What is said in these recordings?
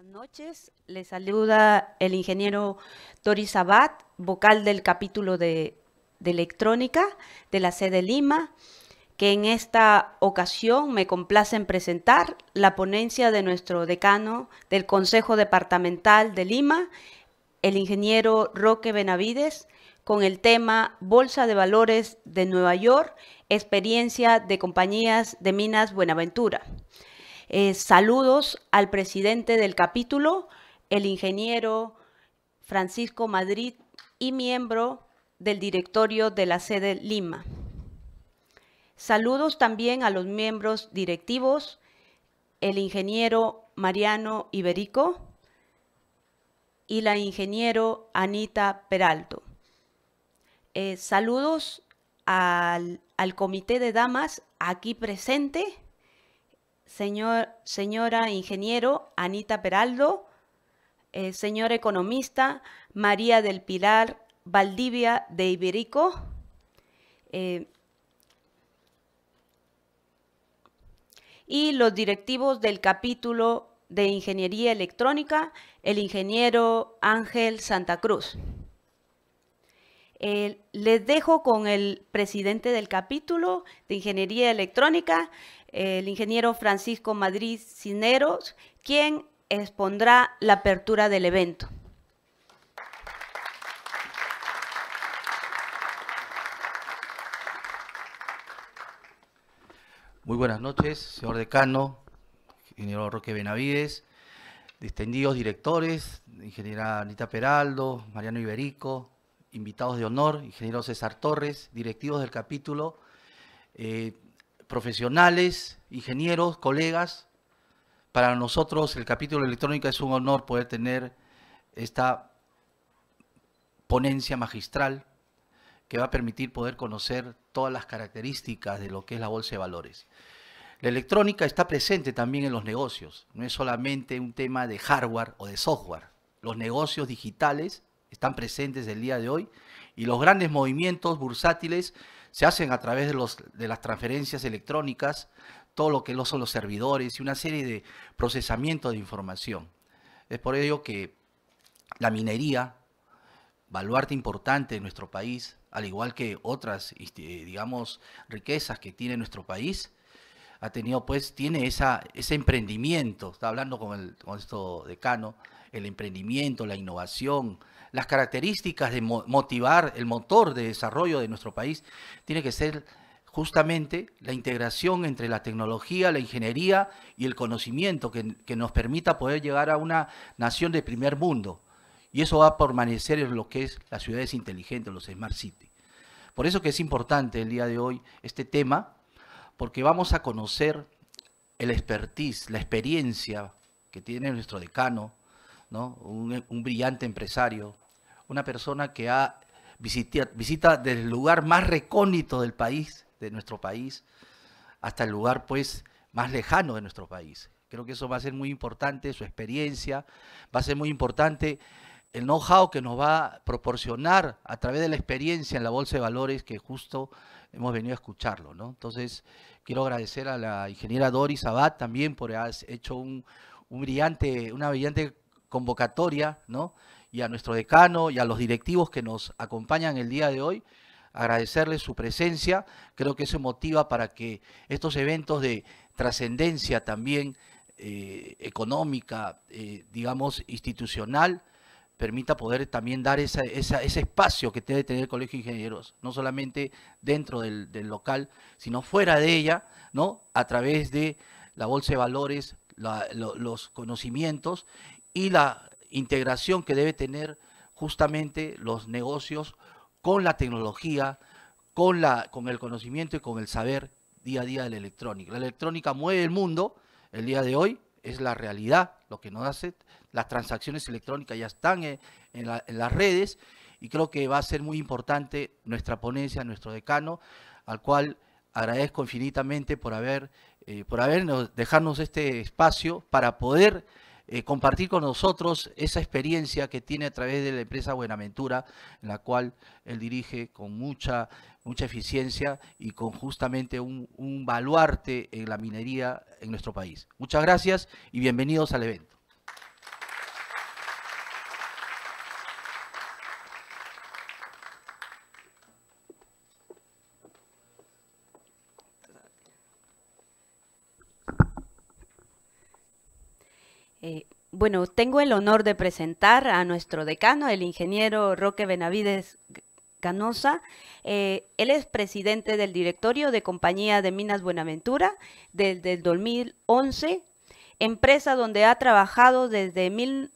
noches, les saluda el ingeniero Doris Abad, vocal del capítulo de electrónica de la sede Lima, que en esta ocasión me complace en presentar la ponencia de nuestro decano del Consejo Departamental de Lima, el ingeniero Roque Benavides, con el tema Bolsa de Valores de Nueva York, experiencia de compañías de minas Buenaventura. Saludos al presidente del capítulo, el ingeniero Francisco Madrid, y miembro del directorio de la sede Lima. Saludos también a los miembros directivos, el ingeniero Mariano Iberico y la ingeniero Anita Peralto. Saludos al comité de damas aquí presente, señora ingeniero Anita Peraldo, señor economista María del Pilar Valdivia de Iberico, y los directivos del capítulo de Ingeniería Electrónica, el ingeniero Ángel Santa Cruz. Les dejo con el presidente del capítulo de Ingeniería Electrónica, el ingeniero Francisco Madrid Cisneros, quien expondrá la apertura del evento. Muy buenas noches, señor decano, ingeniero Roque Benavides, distinguidos directores, ingeniera Anita Peraldo, Mariano Iberico, invitados de honor, ingeniero César Torres, directivos del capítulo, profesionales, ingenieros, colegas. Para nosotros el capítulo de electrónica es un honor poder tener esta ponencia magistral que va a permitir poder conocer todas las características de lo que es la bolsa de valores. La electrónica está presente también en los negocios, no es solamente un tema de hardware o de software. Los negocios digitales están presentes el día de hoy y los grandes movimientos bursátiles se hacen a través de las transferencias electrónicas, todo lo que son los servidores y una serie de procesamientos de información. Es por ello que la minería, baluarte importante en nuestro país, al igual que otras, digamos, riquezas que tiene nuestro país, tiene ese emprendimiento. Está hablando con esto decano, el emprendimiento, la innovación, las características de motivar el motor de desarrollo de nuestro país, tiene que ser justamente la integración entre la tecnología, la ingeniería y el conocimiento que nos permita poder llegar a una nación de primer mundo. Y eso va a permanecer en lo que es las ciudades inteligentes, los Smart City. Por eso que es importante el día de hoy este tema, porque vamos a conocer el expertise, la experiencia que tiene nuestro decano, ¿no? Un brillante empresario, una persona que visita desde el lugar más recóndito del país, de nuestro país, hasta el lugar pues más lejano de nuestro país. Creo que eso va a ser muy importante, su experiencia, va a ser muy importante el know-how que nos va a proporcionar a través de la experiencia en la Bolsa de Valores que justo hemos venido a escucharlo, ¿no? Entonces, quiero agradecer a la ingeniera Doris Abad también por haber hecho una brillante convocatoria, ¿no? Y a nuestro decano y a los directivos que nos acompañan el día de hoy, agradecerles su presencia. Creo que eso motiva para que estos eventos de trascendencia también económica, digamos, institucional, permita poder también dar ese espacio que debe tener el Colegio de Ingenieros, no solamente dentro del local, sino fuera de ella, ¿no? A través de la Bolsa de Valores, los conocimientos y la integración que debe tener justamente los negocios con la tecnología, con el conocimiento y con el saber día a día de la electrónica. La electrónica mueve el mundo el día de hoy, es la realidad, lo que nos hace. Las transacciones electrónicas ya están en las redes y creo que va a ser muy importante nuestra ponencia, nuestro decano, al cual agradezco infinitamente por dejarnos este espacio para poder compartir con nosotros esa experiencia que tiene a través de la empresa Buenaventura, en la cual él dirige con mucha eficiencia y con justamente un baluarte en la minería en nuestro país. Muchas gracias y bienvenidos al evento. Bueno, tengo el honor de presentar a nuestro decano, el ingeniero Roque Benavides Canosa. Él es presidente del directorio de Compañía de Minas Buenaventura desde el 2011, empresa donde ha trabajado desde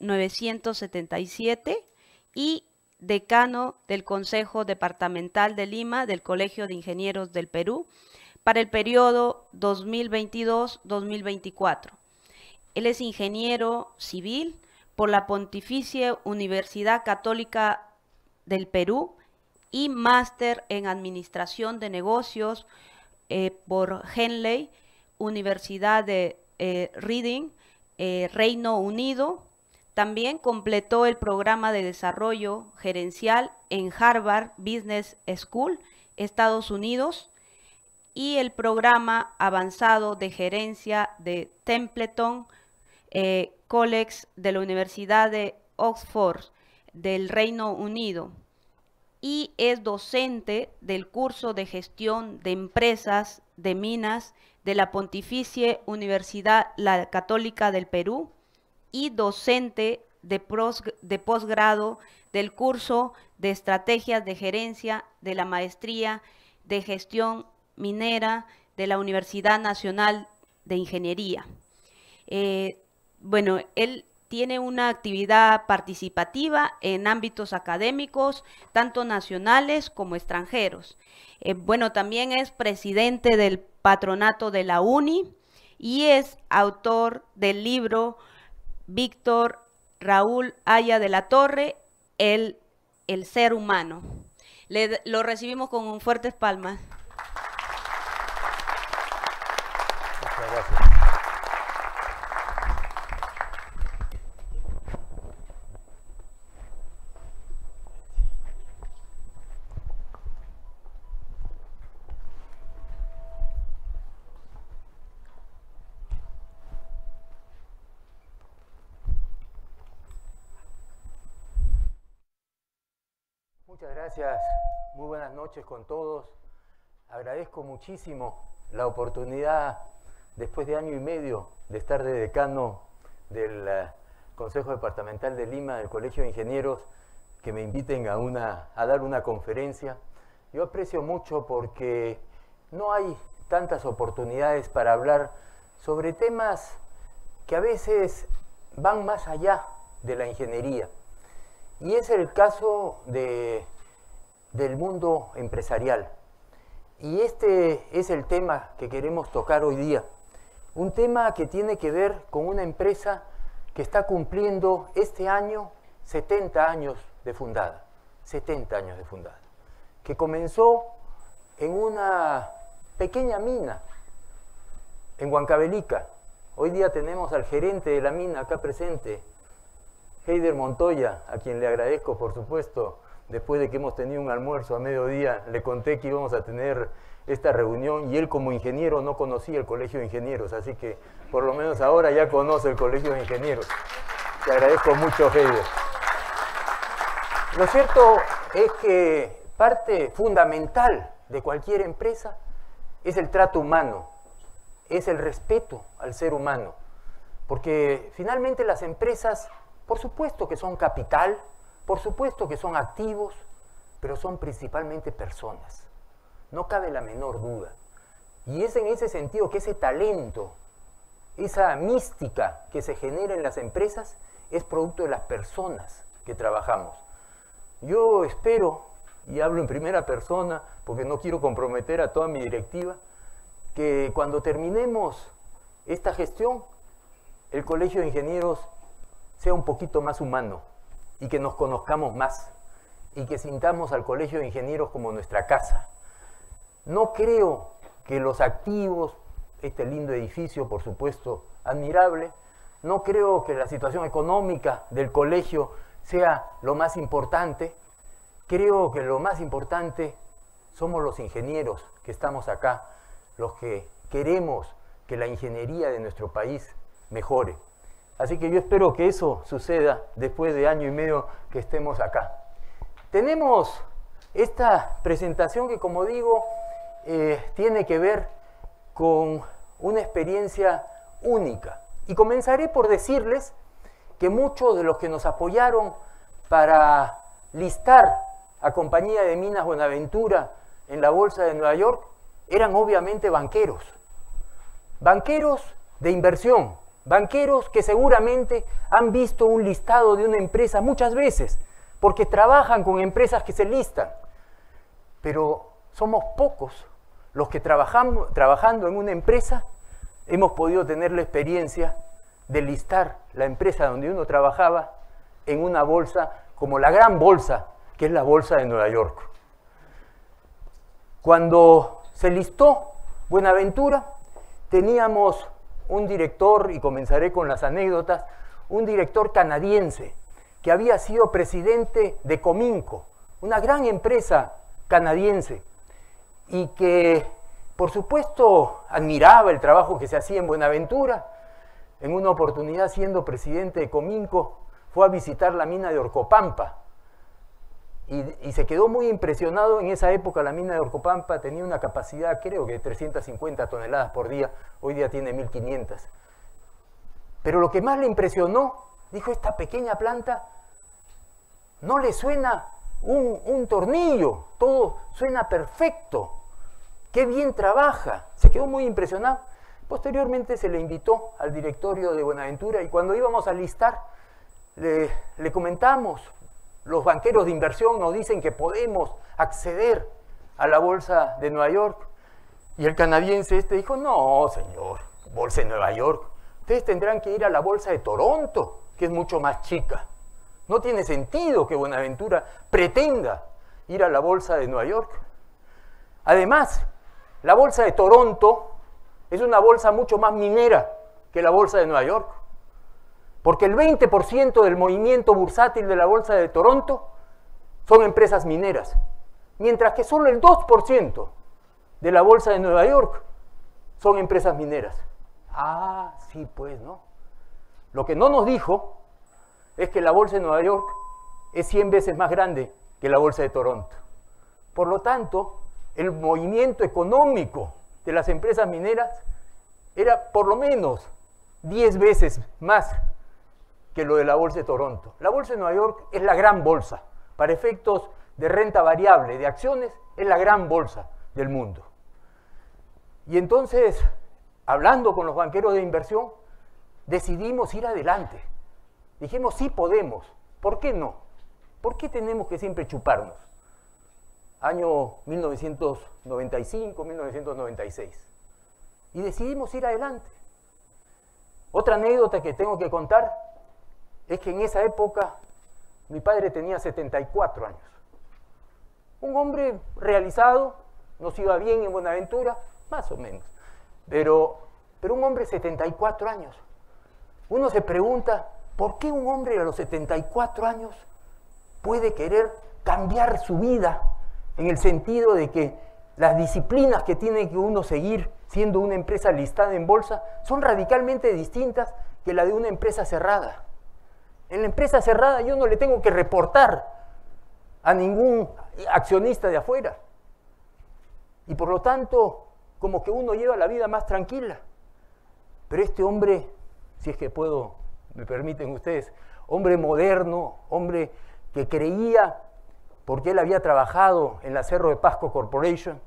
1977 y decano del Consejo Departamental de Lima del Colegio de Ingenieros del Perú para el periodo 2022-2024. Él es ingeniero civil por la Pontificia Universidad Católica del Perú y máster en Administración de Negocios por Henley, Universidad de Reading, Reino Unido. También completó el programa de desarrollo gerencial en Harvard Business School, Estados Unidos, y el programa avanzado de gerencia de Templeton College de la Universidad de Oxford del Reino Unido, y es docente del curso de gestión de empresas de minas de la Pontificia Universidad la Católica del Perú y docente de posgrado del curso de estrategias de gerencia de la maestría de gestión minera de la Universidad Nacional de Ingeniería. Bueno, él tiene una actividad participativa en ámbitos académicos, tanto nacionales como extranjeros. Bueno, también es presidente del patronato de la UNI y es autor del libro Víctor Raúl Haya de la Torre, El ser humano. Lo recibimos con fuertes palmas. Muchas gracias. Muchas gracias, muy buenas noches con todos. Agradezco muchísimo la oportunidad, después de año y medio, de estar de decano del Consejo Departamental de Lima, del Colegio de Ingenieros, que me inviten a dar una conferencia. Yo aprecio mucho porque no hay tantas oportunidades para hablar sobre temas que a veces van más allá de la ingeniería. Y es el caso del mundo empresarial. Y este es el tema que queremos tocar hoy día. Un tema que tiene que ver con una empresa que está cumpliendo este año 70 años de fundada. 70 años de fundada. Que comenzó en una pequeña mina en Huancavelica. Hoy día tenemos al gerente de la mina acá presente, Heider Montoya, a quien le agradezco, por supuesto, después de que hemos tenido un almuerzo a mediodía, le conté que íbamos a tener esta reunión y él como ingeniero no conocía el Colegio de Ingenieros, así que por lo menos ahora ya conoce el Colegio de Ingenieros. Te agradezco mucho, Heider. Lo cierto es que parte fundamental de cualquier empresa es el trato humano, es el respeto al ser humano, porque finalmente las empresas, por supuesto que son capital, por supuesto que son activos, pero son principalmente personas. No cabe la menor duda. Y es en ese sentido que ese talento, esa mística que se genera en las empresas, es producto de las personas que trabajamos. Yo espero, y hablo en primera persona, porque no quiero comprometer a toda mi directiva, que cuando terminemos esta gestión, el Colegio de Ingenieros sea un poquito más humano y que nos conozcamos más y que sintamos al Colegio de Ingenieros como nuestra casa. No creo que los activos, este lindo edificio, por supuesto, admirable, no creo que la situación económica del colegio sea lo más importante. Creo que lo más importante somos los ingenieros que estamos acá, los que queremos que la ingeniería de nuestro país mejore. Así que yo espero que eso suceda después de año y medio que estemos acá. Tenemos esta presentación que, como digo, tiene que ver con una experiencia única. Y comenzaré por decirles que muchos de los que nos apoyaron para listar a Compañía de Minas Buenaventura en la Bolsa de Nueva York eran obviamente banqueros. Banqueros de inversión, banqueros que seguramente han visto un listado de una empresa muchas veces, porque trabajan con empresas que se listan. Pero somos pocos los que trabajando en una empresa hemos podido tener la experiencia de listar la empresa donde uno trabajaba en una bolsa como la gran bolsa, que es la Bolsa de Nueva York. Cuando se listó Buenaventura, teníamos un director, y comenzaré con las anécdotas, un director canadiense que había sido presidente de Cominco, una gran empresa canadiense, y que por supuesto admiraba el trabajo que se hacía en Buenaventura. En una oportunidad, siendo presidente de Cominco, fue a visitar la mina de Orcopampa y se quedó muy impresionado. En esa época la mina de Orcopampa tenía una capacidad, creo que de 350 toneladas por día, hoy día tiene 1500. Pero lo que más le impresionó, dijo, esta pequeña planta no le suena un tornillo, todo suena perfecto, qué bien trabaja. Se quedó muy impresionado. Posteriormente se le invitó al directorio de Buenaventura y cuando íbamos a listar le comentamos, los banqueros de inversión nos dicen que podemos acceder a la Bolsa de Nueva York, y el canadiense dijo, no señor, Bolsa de Nueva York, ustedes tendrán que ir a la Bolsa de Toronto, que es mucho más chica. No tiene sentido que Buenaventura pretenda ir a la Bolsa de Nueva York. Además, la Bolsa de Toronto es una bolsa mucho más minera que la Bolsa de Nueva York, porque el 20% del movimiento bursátil de la Bolsa de Toronto son empresas mineras, mientras que solo el 2% de la Bolsa de Nueva York son empresas mineras. Ah, sí, pues, ¿no? Lo que no nos dijo es que la Bolsa de Nueva York es 100 veces más grande que la Bolsa de Toronto. Por lo tanto, el movimiento económico de las empresas mineras era por lo menos 10 veces más que lo de la Bolsa de Toronto. La Bolsa de Nueva York es la gran bolsa. Para efectos de renta variable, de acciones, es la gran bolsa del mundo. Y entonces, hablando con los banqueros de inversión, decidimos ir adelante. Dijimos, sí podemos. ¿Por qué no? ¿Por qué tenemos que siempre chuparnos? Año 1995, 1996. Y decidimos ir adelante. Otra anécdota que tengo que contar es que en esa época mi padre tenía 74 años. Un hombre realizado, nos iba bien en Buenaventura, más o menos. Pero un hombre de 74 años. Uno se pregunta, ¿por qué un hombre a los 74 años puede querer cambiar su vida en el sentido de que las disciplinas que tiene que uno seguir siendo una empresa listada en bolsa son radicalmente distintas que la de una empresa cerrada? En la empresa cerrada yo no le tengo que reportar a ningún accionista de afuera. Y por lo tanto, como que uno lleva la vida más tranquila. Pero este hombre, si es que puedo, me permiten ustedes, hombre moderno, hombre que creía, porque él había trabajado en la Cerro de Pasco Corporation,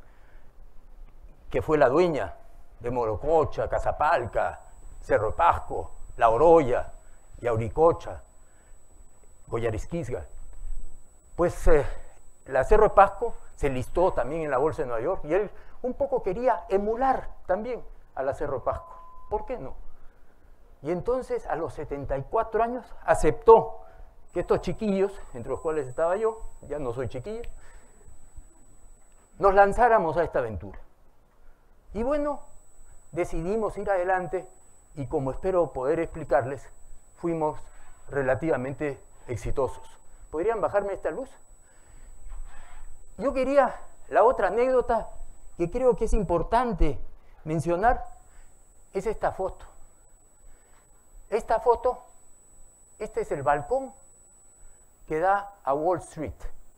que fue la dueña de Morococha, Casapalca, Cerro de Pasco, La Oroya, Yauricocha, Goyarisquisga. Pues la Cerro de Pasco se listó también en la Bolsa de Nueva York y él un poco quería emular también a la Cerro de Pasco. ¿Por qué no? Y entonces a los 74 años aceptó que estos chiquillos, entre los cuales estaba yo, ya no soy chiquillo, nos lanzáramos a esta aventura. Y bueno, decidimos ir adelante y, como espero poder explicarles, fuimos relativamente exitosos. ¿Podrían bajarme esta luz? Yo quería, la otra anécdota que creo que es importante mencionar, es esta foto. Esta foto, este es el balcón que da a Wall Street.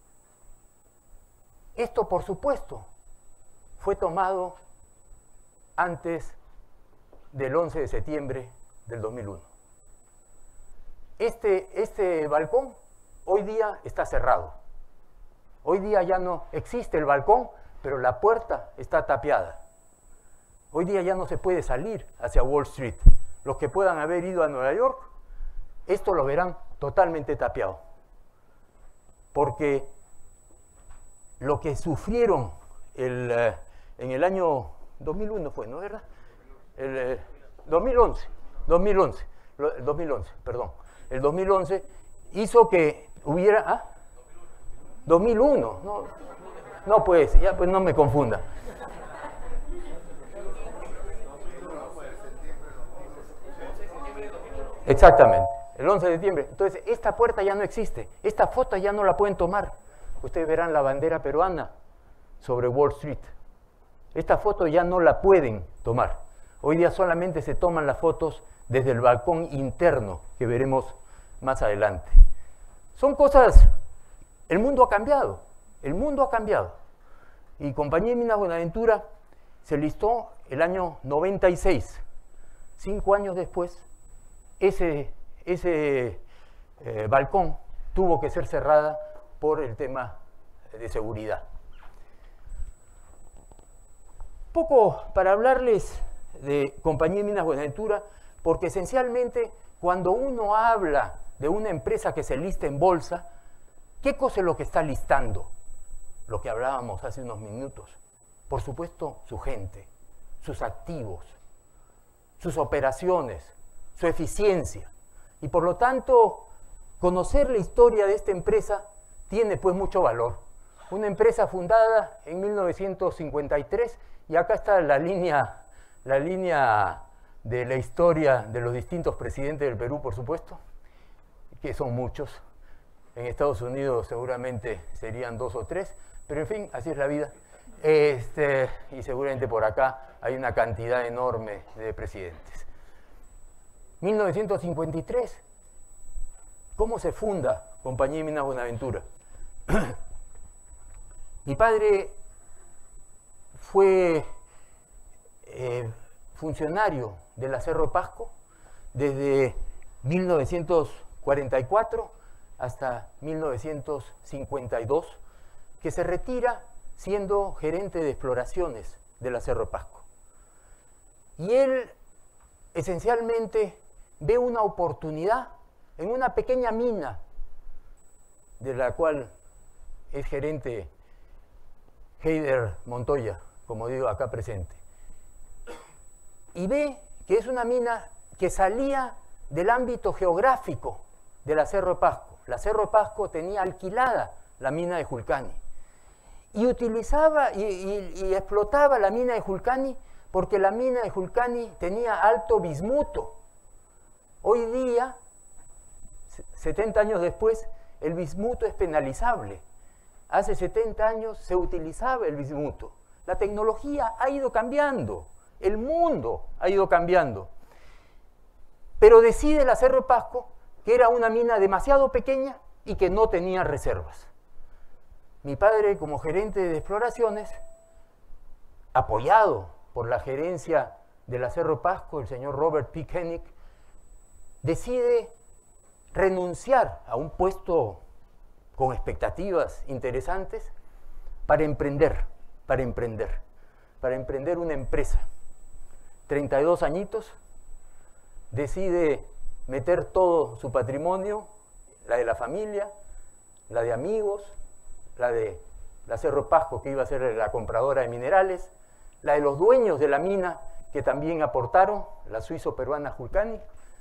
Esto, por supuesto, fue tomado antes del 11 de septiembre del 2001. Este balcón hoy día está cerrado. Hoy día ya no existe el balcón, pero la puerta está tapiada. Hoy día ya no se puede salir hacia Wall Street. Los que puedan haber ido a Nueva York, esto lo verán totalmente tapiado. Porque lo que sufrieron en el año 2001 fue, ¿no? ¿Verdad? 2011, perdón. El 2011 hizo que hubiera... ¿ah? 2001, no pues, ya pues no me confunda. Exactamente, el 11 de septiembre. Entonces, esta puerta ya no existe, esta foto ya no la pueden tomar. Ustedes verán la bandera peruana sobre Wall Street. Esta foto ya no la pueden tomar. Hoy día solamente se toman las fotos desde el balcón interno, que veremos más adelante. Son cosas... El mundo ha cambiado, el mundo ha cambiado. Y Compañía de Minas Buenaventura se listó el año 96. 5 años después, ese balcón tuvo que ser cerrada por el tema de seguridad. Poco para hablarles de Compañía de Minas Buenaventura, porque esencialmente cuando uno habla de una empresa que se lista en bolsa, ¿qué cosa es lo que está listando? Lo que hablábamos hace unos minutos. Por supuesto, su gente, sus activos, sus operaciones, su eficiencia. Y por lo tanto, conocer la historia de esta empresa tiene pues mucho valor. Una empresa fundada en 1953, y acá está la línea de la historia de los distintos presidentes del Perú, por supuesto, que son muchos. En Estados Unidos seguramente serían 2 o 3, pero en fin, así es la vida. Y seguramente por acá hay una cantidad enorme de presidentes. 1953, ¿cómo se funda Compañía de Minas Buenaventura? Mi padre fue funcionario de la Cerro Pasco desde 1944 hasta 1952, que se retira siendo gerente de exploraciones de la Cerro Pasco. Y él esencialmente ve una oportunidad en una pequeña mina de la cual es gerente Heider Montoya, como digo acá presente. Y ve que es una mina que salía del ámbito geográfico de la Cerro Pasco. La Cerro Pasco tenía alquilada la mina de Julcani y utilizaba y explotaba la mina de Julcani porque la mina de Julcani tenía alto bismuto. Hoy día, 70 años después, el bismuto es penalizable. Hace 70 años se utilizaba el bismuto. La tecnología ha ido cambiando, el mundo ha ido cambiando. Pero decide la Cerro Pasco que era una mina demasiado pequeña y que no tenía reservas. Mi padre, como gerente de exploraciones, apoyado por la gerencia de la Cerro Pasco, el señor Robert P. Koenig, decide renunciar a un puesto con expectativas interesantes para emprender una empresa. 32 añitos, decide meter todo su patrimonio, la de la familia, la de amigos, la de la Cerro Pasco, que iba a ser la compradora de minerales, la de los dueños de la mina, que también aportaron, la suizo-peruana Julcani.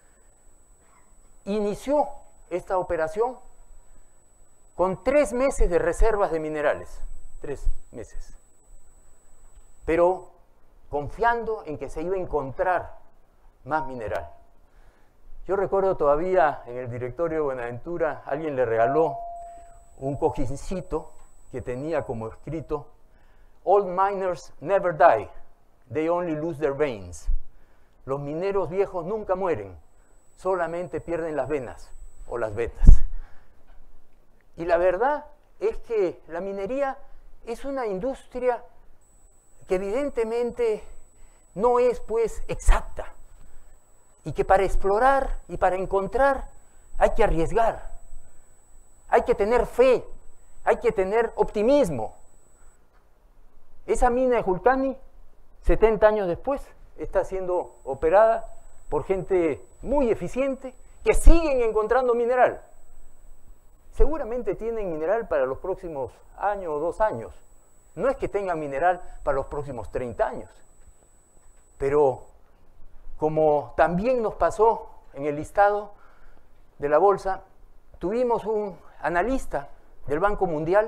Inició esta operación con 3 meses de reservas de minerales, 3 meses. Pero confiando en que se iba a encontrar más mineral. Yo recuerdo todavía en el directorio de Buenaventura, alguien le regaló un cojincito que tenía como escrito: "Old miners never die, they only lose their veins". Los mineros viejos nunca mueren, solamente pierden las venas o las vetas. Y la verdad es que la minería es una industria que evidentemente no es pues exacta. y que para explorar y para encontrar hay que arriesgar, hay que tener fe, hay que tener optimismo. Esa mina de Julcani, 70 años después, está siendo operada por gente muy eficiente que siguen encontrando mineral. Seguramente tienen mineral para los próximos año o 2 años. No es que tengan mineral para los próximos 30 años. Pero como también nos pasó en el listado de la bolsa, tuvimos un analista del Banco Mundial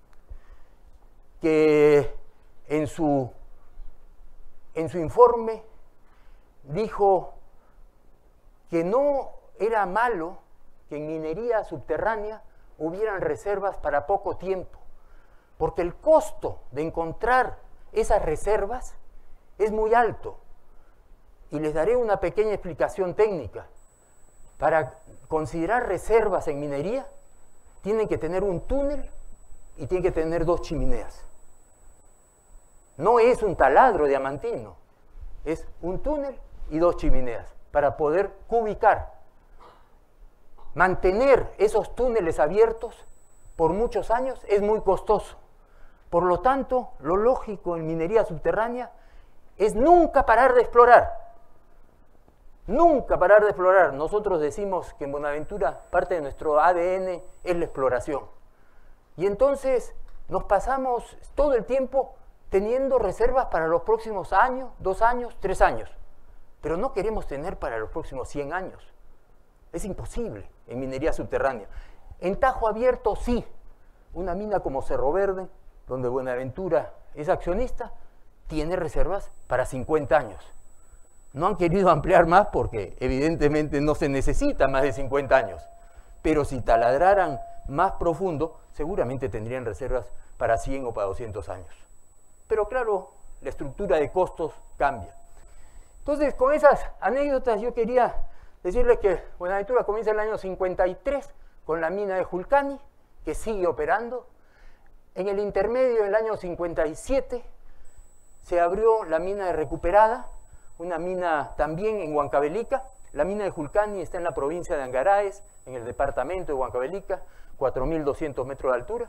que en su informe dijo que no era malo que en minería subterránea hubieran reservas para poco tiempo, porque el costo de encontrar esas reservas es muy alto. Y les daré una pequeña explicación técnica. Para considerar reservas en minería, tienen que tener un túnel y tienen que tener 2 chimeneas. No es un taladro diamantino, es un túnel y 2 chimeneas para poder cubicar. Mantener esos túneles abiertos por muchos años es muy costoso. Por lo tanto, lo lógico en minería subterránea es nunca parar de explorar. Nunca parar de explorar. Nosotros decimos que en Buenaventura parte de nuestro ADN es la exploración. Y entonces nos pasamos todo el tiempo teniendo reservas para los próximos años, 2 años, 3 años. Pero no queremos tener para los próximos 100 años. Es imposible en minería subterránea. En Tajo Abierto sí. Una mina como Cerro Verde, donde Buenaventura es accionista, tiene reservas para 50 años. No han querido ampliar más porque evidentemente no se necesita más de 50 años. Pero si taladraran más profundo, seguramente tendrían reservas para 100 o para 200 años. Pero claro, la estructura de costos cambia. Entonces, con esas anécdotas yo quería decirles que Buenaventura comienza el año 53 con la mina de Julcani, que sigue operando. En el intermedio, en el año 57, se abrió la mina de Recuperada, una mina también en Huancavelica. La mina de Julcani está en la provincia de Angaraes, en el departamento de Huancavelica, 4.200 metros de altura.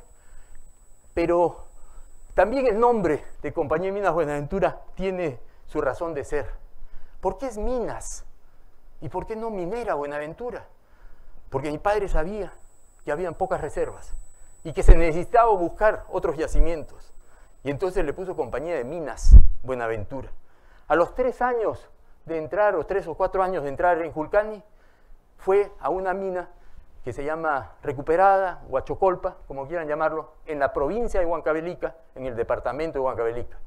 Pero también el nombre de Compañía de Minas Buenaventura tiene su razón de ser. ¿Por qué es minas? ¿Y por qué no minera Buenaventura? Porque mi padre sabía que habían pocas reservas y que se necesitaba buscar otros yacimientos. Y entonces le puso Compañía de Minas Buenaventura. A los 3 años de entrar, o 3 o 4 años de entrar en Julcani, fue a una mina que se llama Recuperada, Huachocolpa, como quieran llamarlo, en la provincia de Huancavelica, en el departamento de Huancavelica,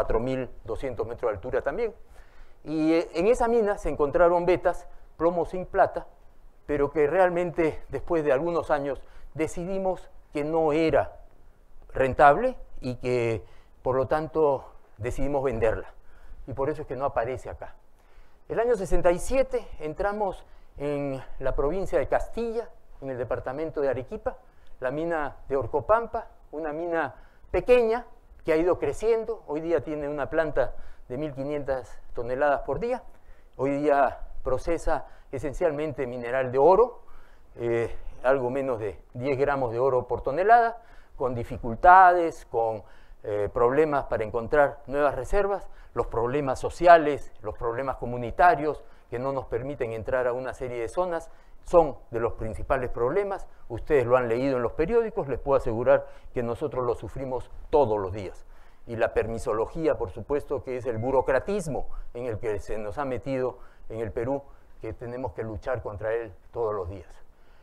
4.200 metros de altura también. Y en esa mina se encontraron vetas, plomo sin plata, pero que realmente después de algunos años decidimos que no era rentable y que por lo tanto decidimos venderla. Y por eso es que no aparece acá. El año 67 entramos en la provincia de Castilla, en el departamento de Arequipa, la mina de Orcopampa, una mina pequeña que ha ido creciendo. Hoy día tiene una planta de 1.500 toneladas por día. Hoy día procesa esencialmente mineral de oro, algo menos de 10 gramos de oro por tonelada, con dificultades, con problemas para encontrar nuevas reservas, los problemas sociales, los problemas comunitarios que no nos permiten entrar a una serie de zonas, son de los principales problemas. Ustedes lo han leído en los periódicos, les puedo asegurar que nosotros lo sufrimos todos los días. Y la permisología, por supuesto, que es el burocratismo en el que se nos ha metido en el Perú, que tenemos que luchar contra él todos los días.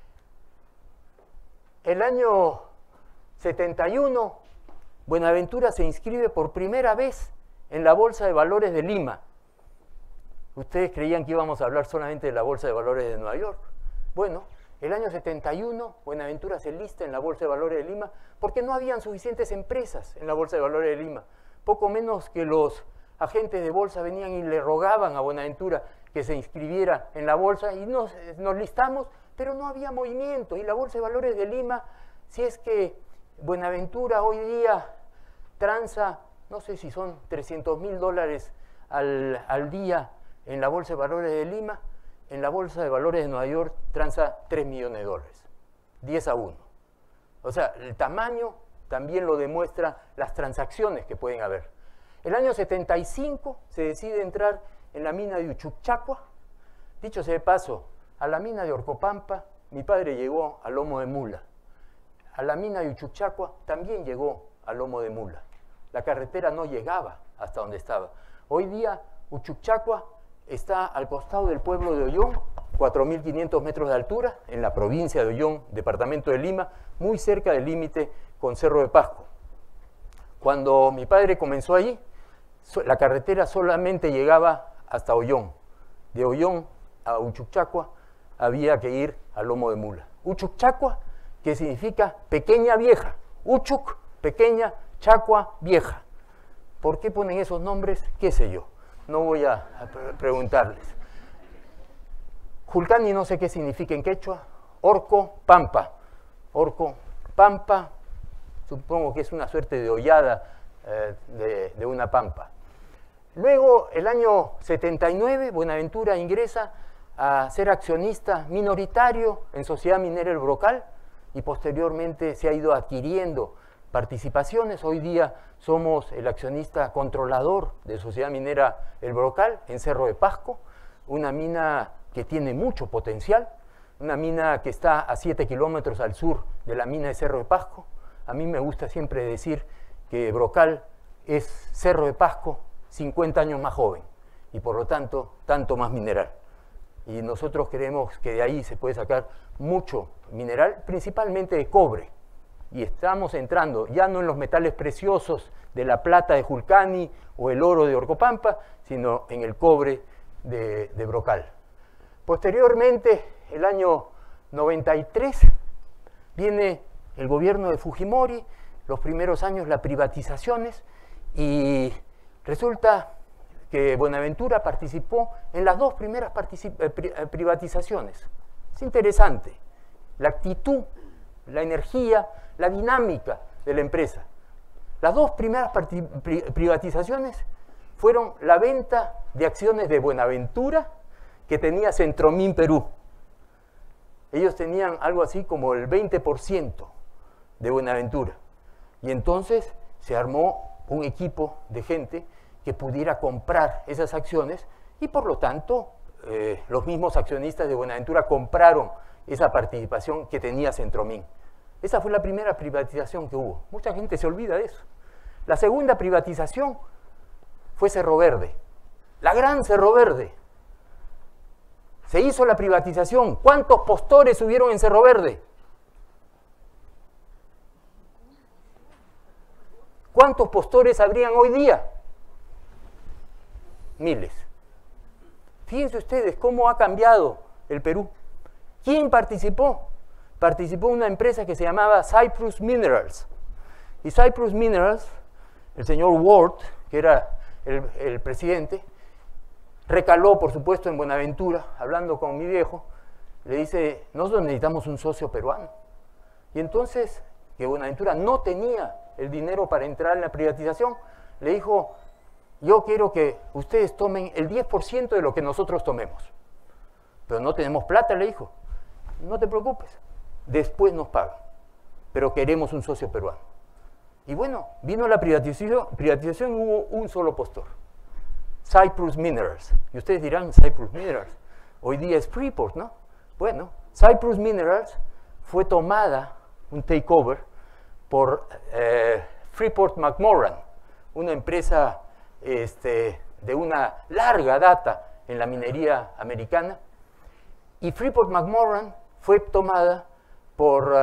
El año 71, Buenaventura se inscribe por primera vez en la Bolsa de Valores de Lima. Ustedes creían que íbamos a hablar solamente de la Bolsa de Valores de Nueva York. Bueno, el año 71, Buenaventura se lista en la Bolsa de Valores de Lima porque no habían suficientes empresas en la Bolsa de Valores de Lima. Poco menos que los agentes de bolsa venían y le rogaban a Buenaventura que se inscribiera en la bolsa y nos listamos, pero no había movimiento. Y la Bolsa de Valores de Lima, si es que Buenaventura hoy día transa, no sé si son $300.000 al día en la Bolsa de Valores de Lima, en la Bolsa de Valores de Nueva York transa $3 millones, 10-1. O sea, el tamaño también lo demuestra las transacciones que pueden haber. El año 75 se decide entrar en la mina de Uchucchacua. Dicho sea de paso, a la mina de Orcopampa mi padre llegó a lomo de mula. A la mina de Uchucchacua también llegó a lomo de mula. La carretera no llegaba hasta donde estaba. Hoy día Uchucchacua está al costado del pueblo de Ollón, 4.500 metros de altura, en la provincia de Ollón, departamento de Lima, muy cerca del límite con Cerro de Pasco. Cuando mi padre comenzó allí, la carretera solamente llegaba hasta Ollón. De Ollón a Uchucchacua había que ir a lomo de mula. Uchucchacua, que significa pequeña vieja. Uchuc, pequeña, Chacua, vieja. ¿Por qué ponen esos nombres? ¿Qué sé yo? No voy a preguntarles. Julcani no sé qué significa en quechua. Orco, pampa. Orco, pampa, supongo que es una suerte de hollada de una pampa. Luego, el año 79, Buenaventura ingresa a ser accionista minoritario en Sociedad Minera El Brocal y posteriormente se ha ido adquiriendo participaciones. Hoy día somos el accionista controlador de Sociedad Minera El Brocal en Cerro de Pasco, una mina que tiene mucho potencial, una mina que está a 7 kilómetros al sur de la mina de Cerro de Pasco. A mí me gusta siempre decir que Brocal es Cerro de Pasco 50 años más joven y por lo tanto, tanto más mineral. Y nosotros creemos que de ahí se puede sacar mucho mineral, principalmente de cobre. Y estamos entrando ya no en los metales preciosos de la plata de Julcani o el oro de Orcopampa, sino en el cobre de Brocal. Posteriormente, el año 93, viene el gobierno de Fujimori, los primeros años las privatizaciones, y resulta que Buenaventura participó en las dos primeras privatizaciones. Es interesante la actitud, la energía, la dinámica de la empresa. Las dos primeras privatizaciones fueron la venta de acciones de Buenaventura que tenía Centromín Perú. Ellos tenían algo así como el 20% de Buenaventura. Y entonces se armó un equipo de gente que pudiera comprar esas acciones y por lo tanto los mismos accionistas de Buenaventura compraron esa participación que tenía Centromín. Esa fue la primera privatización que hubo. Mucha gente se olvida de eso. La segunda privatización fue Cerro Verde, la gran Cerro Verde. Se hizo la privatización. ¿Cuántos postores hubieron en Cerro Verde? ¿Cuántos postores habrían hoy día? Miles. Fíjense ustedes cómo ha cambiado el Perú. ¿Quién participó? Participó una empresa que se llamaba Cyprus Minerals. Y Cyprus Minerals, el señor Ward, que era el presidente, recaló, por supuesto, en Buenaventura, hablando con mi viejo, le dice, nosotros necesitamos un socio peruano. Y entonces, que Buenaventura no tenía el dinero para entrar en la privatización, le dijo, yo quiero que ustedes tomen el 10% de lo que nosotros tomemos. Pero no tenemos plata, le dijo. No te preocupes, después nos pagan, pero queremos un socio peruano. Y bueno, vino la privatización y hubo un solo postor, Cyprus Minerals. Y ustedes dirán, Cyprus Minerals, hoy día es Freeport, ¿no? Bueno, Cyprus Minerals fue tomada, un takeover, por Freeport-McMoRan, una empresa de una larga data en la minería americana, y Freeport-McMoRan fue tomada por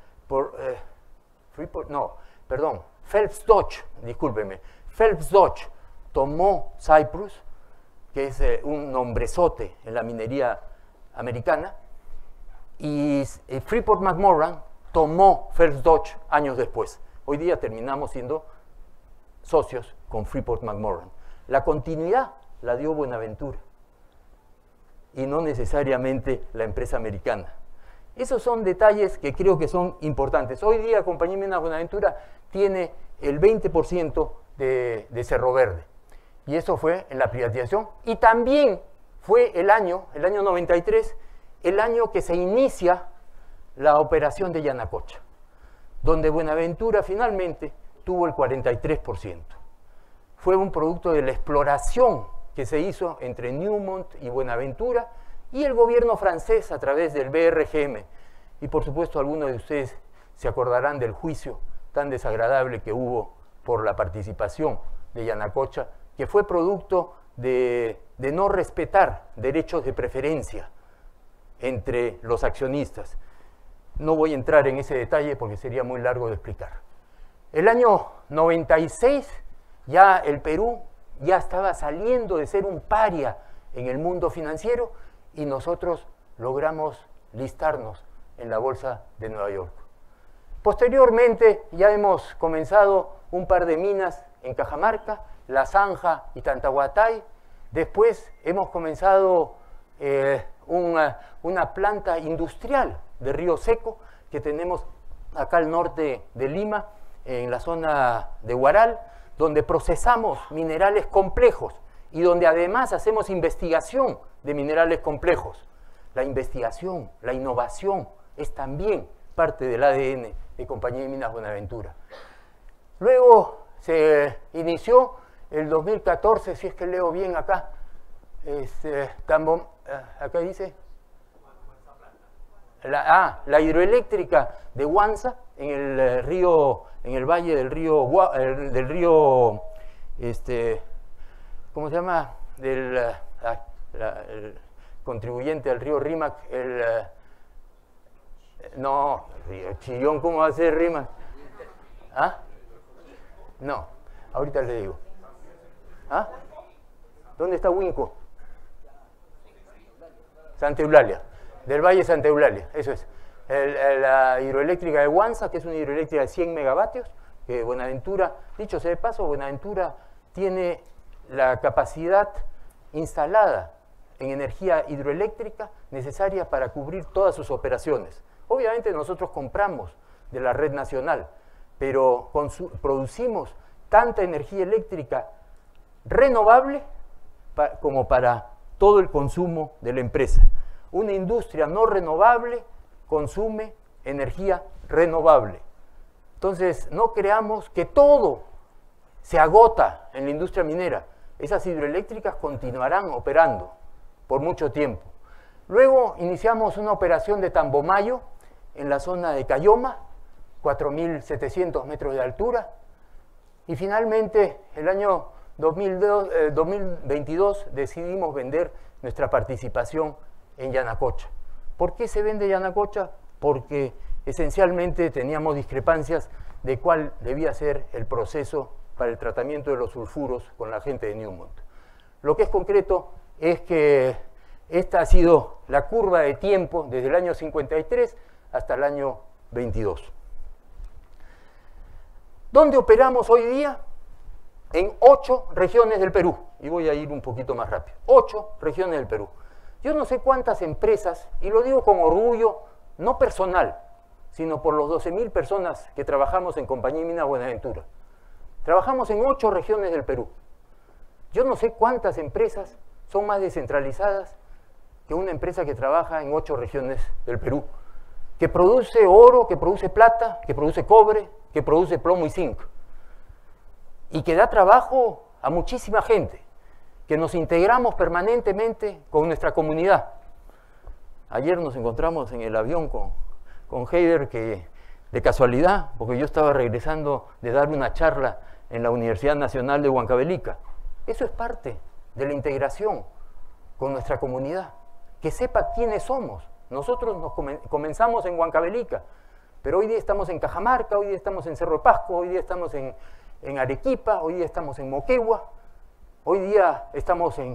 Phelps Dodge, discúlpeme, Phelps Dodge tomó Cyprus, que es un nombrezote en la minería americana, y Freeport-McMoRan tomó Phelps Dodge años después. Hoy día terminamos siendo socios con Freeport-McMoRan. La continuidad la dio Buenaventura y no necesariamente la empresa americana. Esos son detalles que creo que son importantes. Hoy día Compañía Mineras Buenaventura tiene el 20% de Cerro Verde. Y eso fue en la privatización. Y también fue el año 93, el año que se inicia la operación de Yanacocha, donde Buenaventura finalmente tuvo el 43%. Fue un producto de la exploración que se hizo entre Newmont y Buenaventura y el gobierno francés a través del BRGM. Y por supuesto algunos de ustedes se acordarán del juicio tan desagradable que hubo por la participación de Yanacocha, que fue producto de no respetar derechos de preferencia entre los accionistas. No voy a entrar en ese detalle porque sería muy largo de explicar. El año 96 ya el Perú ya estaba saliendo de ser un paria en el mundo financiero y nosotros logramos listarnos en la Bolsa de Nueva York. Posteriormente ya hemos comenzado un par de minas en Cajamarca, La Zanja y Tantahuatay. Después hemos comenzado una planta industrial de Río Seco que tenemos acá al norte de Lima, en la zona de Huaral, donde procesamos minerales complejos y donde además hacemos investigación de minerales complejos. La investigación, la innovación es también parte del ADN de Compañía de Minas Buenaventura. Luego se inició el 2014, si es que leo bien acá, acá dice, la hidroeléctrica de Huanza en el río, en el valle del río, ¿cómo se llama? El contribuyente al río Rímac, no, el Chillón, ¿cómo va a ser Rímac? ¿Ah? No, ahorita le digo. ¿Ah? ¿Dónde está Huinco? Santa Eulalia, del Valle Santa Eulalia, eso es. La hidroeléctrica de Huanza, que es una hidroeléctrica de 100 megavatios, que Buenaventura, dicho sea de paso, Buenaventura tiene la capacidad instalada en energía hidroeléctrica necesaria para cubrir todas sus operaciones. Obviamente nosotros compramos de la red nacional, pero producimos tanta energía eléctrica renovable como para todo el consumo de la empresa. Una industria no renovable consume energía renovable. Entonces, no creamos que todo se agota en la industria minera. Esas hidroeléctricas continuarán operando por mucho tiempo. Luego iniciamos una operación de Tambomayo en la zona de Cayoma, 4.700 metros de altura, y finalmente el año 2022 decidimos vender nuestra participación en Yanacocha. ¿Por qué se vende Yanacocha? Porque esencialmente teníamos discrepancias de cuál debía ser el proceso para el tratamiento de los sulfuros con la gente de Newmont. Lo que es concreto es que esta ha sido la curva de tiempo desde el año 53 hasta el año 22. ¿Dónde operamos hoy día? En 8 regiones del Perú. Y voy a ir un poquito más rápido. 8 regiones del Perú. Yo no sé cuántas empresas, y lo digo con orgullo, no personal, sino por los 12.000 personas que trabajamos en Compañía de Minas Buenaventura. Trabajamos en 8 regiones del Perú. Yo no sé cuántas empresas son más descentralizadas que una empresa que trabaja en 8 regiones del Perú, que produce oro, que produce plata, que produce cobre, que produce plomo y zinc, y que da trabajo a muchísima gente, que nos integramos permanentemente con nuestra comunidad. Ayer nos encontramos en el avión con Heider, que de casualidad, porque yo estaba regresando de dar una charla en la Universidad Nacional de Huancavelica. Eso es parte de la integración con nuestra comunidad, que sepa quiénes somos. Nosotros comenzamos en Huancavelica, pero hoy día estamos en Cajamarca, hoy día estamos en Cerro de Pasco, hoy día estamos en Arequipa, hoy día estamos en Moquegua, hoy día estamos en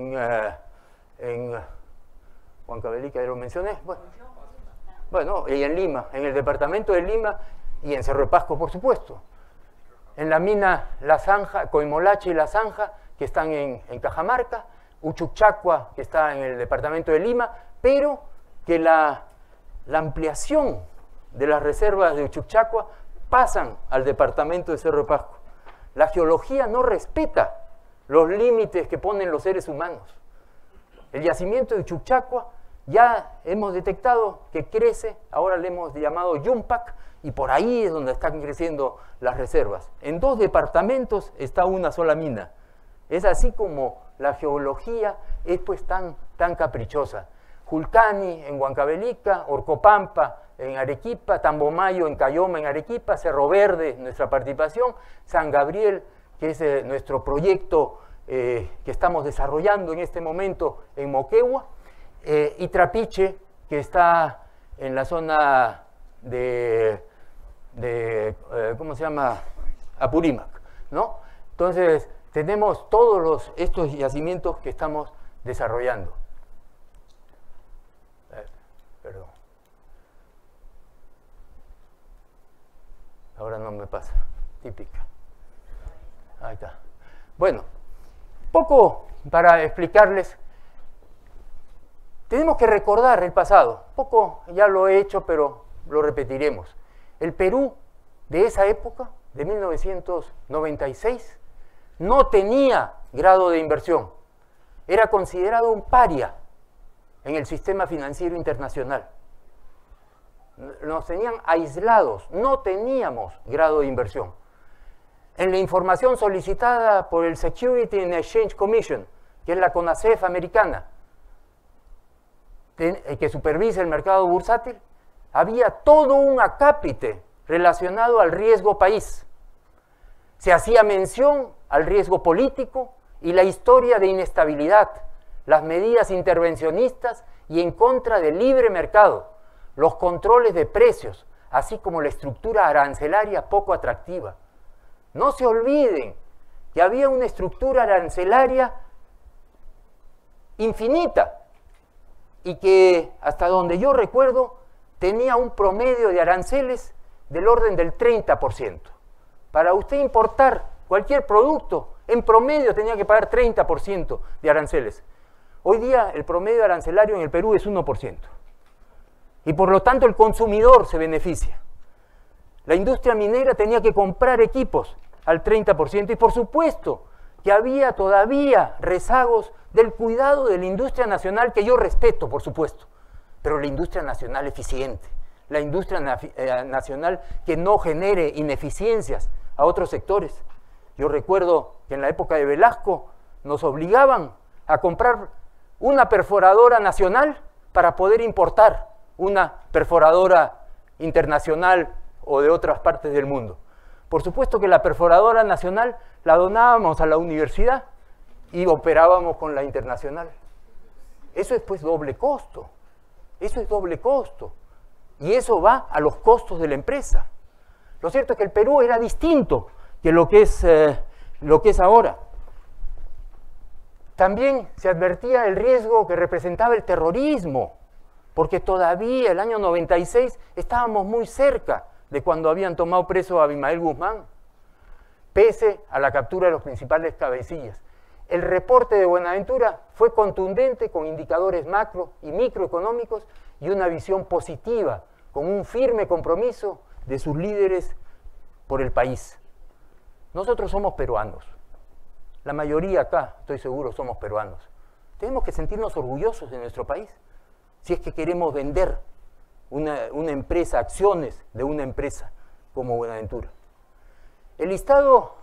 Huancavelica, ya lo mencioné, bueno, y en Lima, en el departamento de Lima y en Cerro de Pasco, por supuesto. En la mina La Zanja, Coimolache y La Zanja, que están en Cajamarca, Uchucchacua, que está en el departamento de Lima, pero que la ampliación de las reservas de Uchucchacua pasan al departamento de Cerro de Pasco. La geología no respeta los límites que ponen los seres humanos. El yacimiento de Chuchacua ya hemos detectado que crece, ahora le hemos llamado Yumpac, y por ahí es donde están creciendo las reservas. En 2 departamentos está una sola mina. Es así como la geología es pues tan caprichosa. Julcani en Huancavelica, Orcopampa en Arequipa, Tambomayo en Cayoma en Arequipa, Cerro Verde, nuestra participación, San Gabriel, que es nuestro proyecto que estamos desarrollando en este momento en Moquegua, y Trapiche, que está en la zona de ¿cómo se llama? Apurímac, ¿no? Entonces, tenemos todos estos yacimientos que estamos desarrollando. Perdón. Ahora no me pasa, típica. Ahí está. Bueno, poco para explicarles. Tenemos que recordar el pasado. Poco ya lo he hecho, pero lo repetiremos. El Perú de esa época, de 1996, no tenía grado de inversión. Era considerado un paria en el sistema financiero internacional. Nos tenían aislados, no teníamos grado de inversión. En la información solicitada por el Security and Exchange Commission, que es la CONACEF americana, que supervisa el mercado bursátil, había todo un acápite relacionado al riesgo país. Se hacía mención al riesgo político y la historia de inestabilidad, las medidas intervencionistas y en contra del libre mercado, los controles de precios, así como la estructura arancelaria poco atractiva. No se olviden que había una estructura arancelaria infinita y que, hasta donde yo recuerdo, tenía un promedio de aranceles del orden del 30%. Para usted importar cualquier producto, en promedio tenía que pagar 30% de aranceles. Hoy día el promedio arancelario en el Perú es 1%. Y por lo tanto el consumidor se beneficia. La industria minera tenía que comprar equipos al 30% y por supuesto que había todavía rezagos del cuidado de la industria nacional, que yo respeto, por supuesto, pero la industria nacional eficiente, la industria nacional que no genere ineficiencias a otros sectores. Yo recuerdo que en la época de Velasco nos obligaban a comprar una perforadora nacional para poder importar una perforadora internacional o de otras partes del mundo. Por supuesto que la perforadora nacional la donábamos a la universidad y operábamos con la internacional. Eso es pues doble costo. Eso es doble costo. Y eso va a los costos de la empresa. Lo cierto es que el Perú era distinto que lo que es ahora. También se advertía el riesgo que representaba el terrorismo, porque todavía el año 96 estábamos muy cerca de cuando habían tomado preso a Abimael Guzmán, pese a la captura de los principales cabecillas. El reporte de Buenaventura fue contundente con indicadores macro y microeconómicos y una visión positiva, con un firme compromiso de sus líderes por el país. Nosotros somos peruanos. La mayoría acá, estoy seguro, somos peruanos. Tenemos que sentirnos orgullosos de nuestro país, si es que queremos vender una empresa, acciones de una empresa como Buenaventura. El listado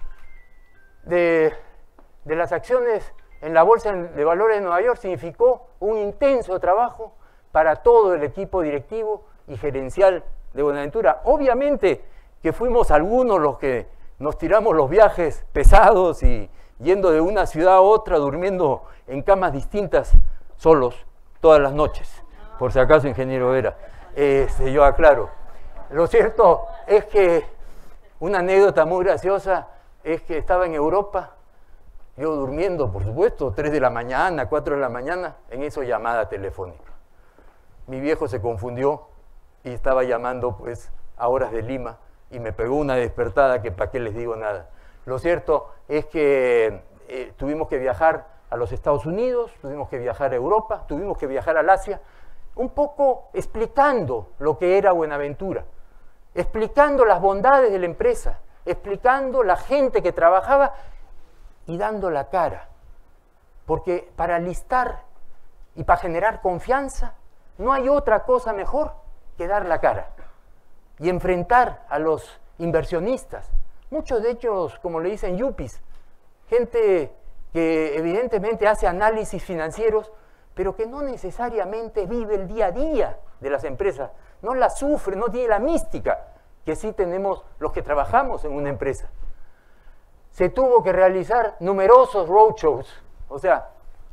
de las acciones en la Bolsa de Valores de Nueva York significó un intenso trabajo para todo el equipo directivo y gerencial de Buenaventura. Obviamente que fuimos algunos los que nos tiramos los viajes pesados y yendo de una ciudad a otra, durmiendo en camas distintas, solos, todas las noches. Por si acaso, ingeniero Vera, yo aclaro. Lo cierto es que una anécdota muy graciosa es que estaba en Europa, yo durmiendo, por supuesto, 3 de la mañana, 4 de la mañana, en esa llamada telefónica. Mi viejo se confundió y estaba llamando pues a horas de Lima y me pegó una despertada que para qué les digo nada. Lo cierto es que tuvimos que viajar a los Estados Unidos, tuvimos que viajar a Europa, tuvimos que viajar al Asia, un poco explicando lo que era Buenaventura, explicando las bondades de la empresa, explicando la gente que trabajaba y dando la cara. Porque para listar Y para generar confianza, no hay otra cosa mejor que dar la cara y enfrentar a los inversionistas. Muchos de ellos, como le dicen, yuppies, gente que evidentemente hace análisis financieros, pero que no necesariamente vive el día a día de las empresas, no la sufre, no tiene la mística que sí tenemos los que trabajamos en una empresa. Se tuvo que realizar numerosos roadshows, o sea,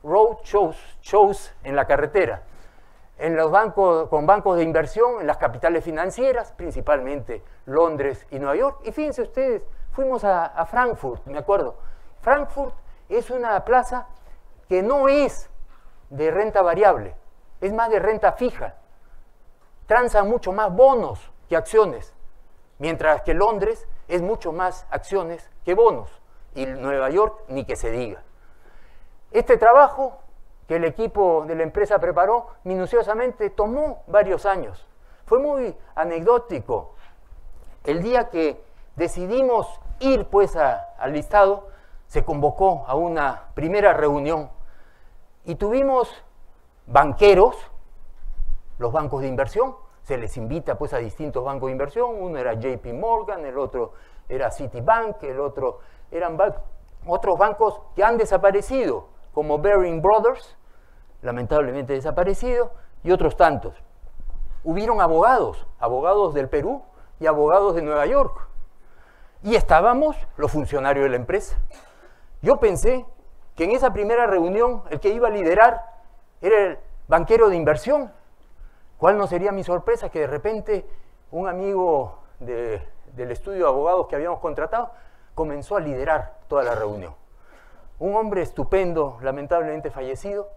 shows en la carretera, en los bancos, con bancos de inversión, en las capitales financieras, principalmente Londres y Nueva York. Y fíjense ustedes, fuimos a Frankfurt, me acuerdo. Frankfurt es una plaza que no es de renta variable, es más de renta fija. Transan mucho más bonos que acciones, mientras que Londres es mucho más acciones que bonos, y Nueva York ni que se diga. Este trabajo que el equipo de la empresa preparó minuciosamente tomó varios años. Fue muy anecdótico. El día que decidimos ir pues al listado, se convocó a una primera reunión y tuvimos banqueros, los bancos de inversión. Se les invita pues a distintos bancos de inversión. Uno era JP Morgan, el otro era Citibank, el otro eran otros bancos que han desaparecido, como Baring Brothers, lamentablemente desaparecido, y otros tantos. Hubieron abogados del Perú y abogados de Nueva York. Y estábamos los funcionarios de la empresa. Yo pensé que en esa primera reunión el que iba a liderar era el banquero de inversión. ¿Cuál no sería mi sorpresa? Que de repente un amigo del estudio de abogados que habíamos contratado comenzó a liderar toda la reunión. Un hombre estupendo, lamentablemente fallecido,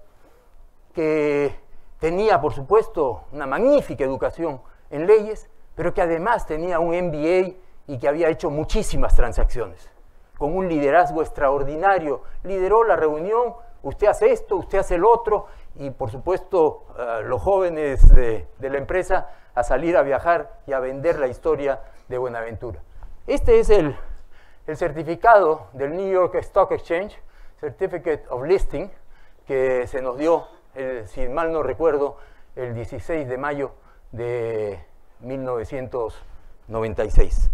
que tenía, por supuesto, una magnífica educación en leyes, pero que además tenía un MBA y que había hecho muchísimas transacciones. Con un liderazgo extraordinario, lideró la reunión, usted hace esto, usted hace el otro, y por supuesto los jóvenes de la empresa a salir a viajar y a vender la historia de Buenaventura. Este es el certificado del New York Stock Exchange, Certificate of Listing, que se nos dio, si mal no recuerdo, el 16 de mayo de 1996.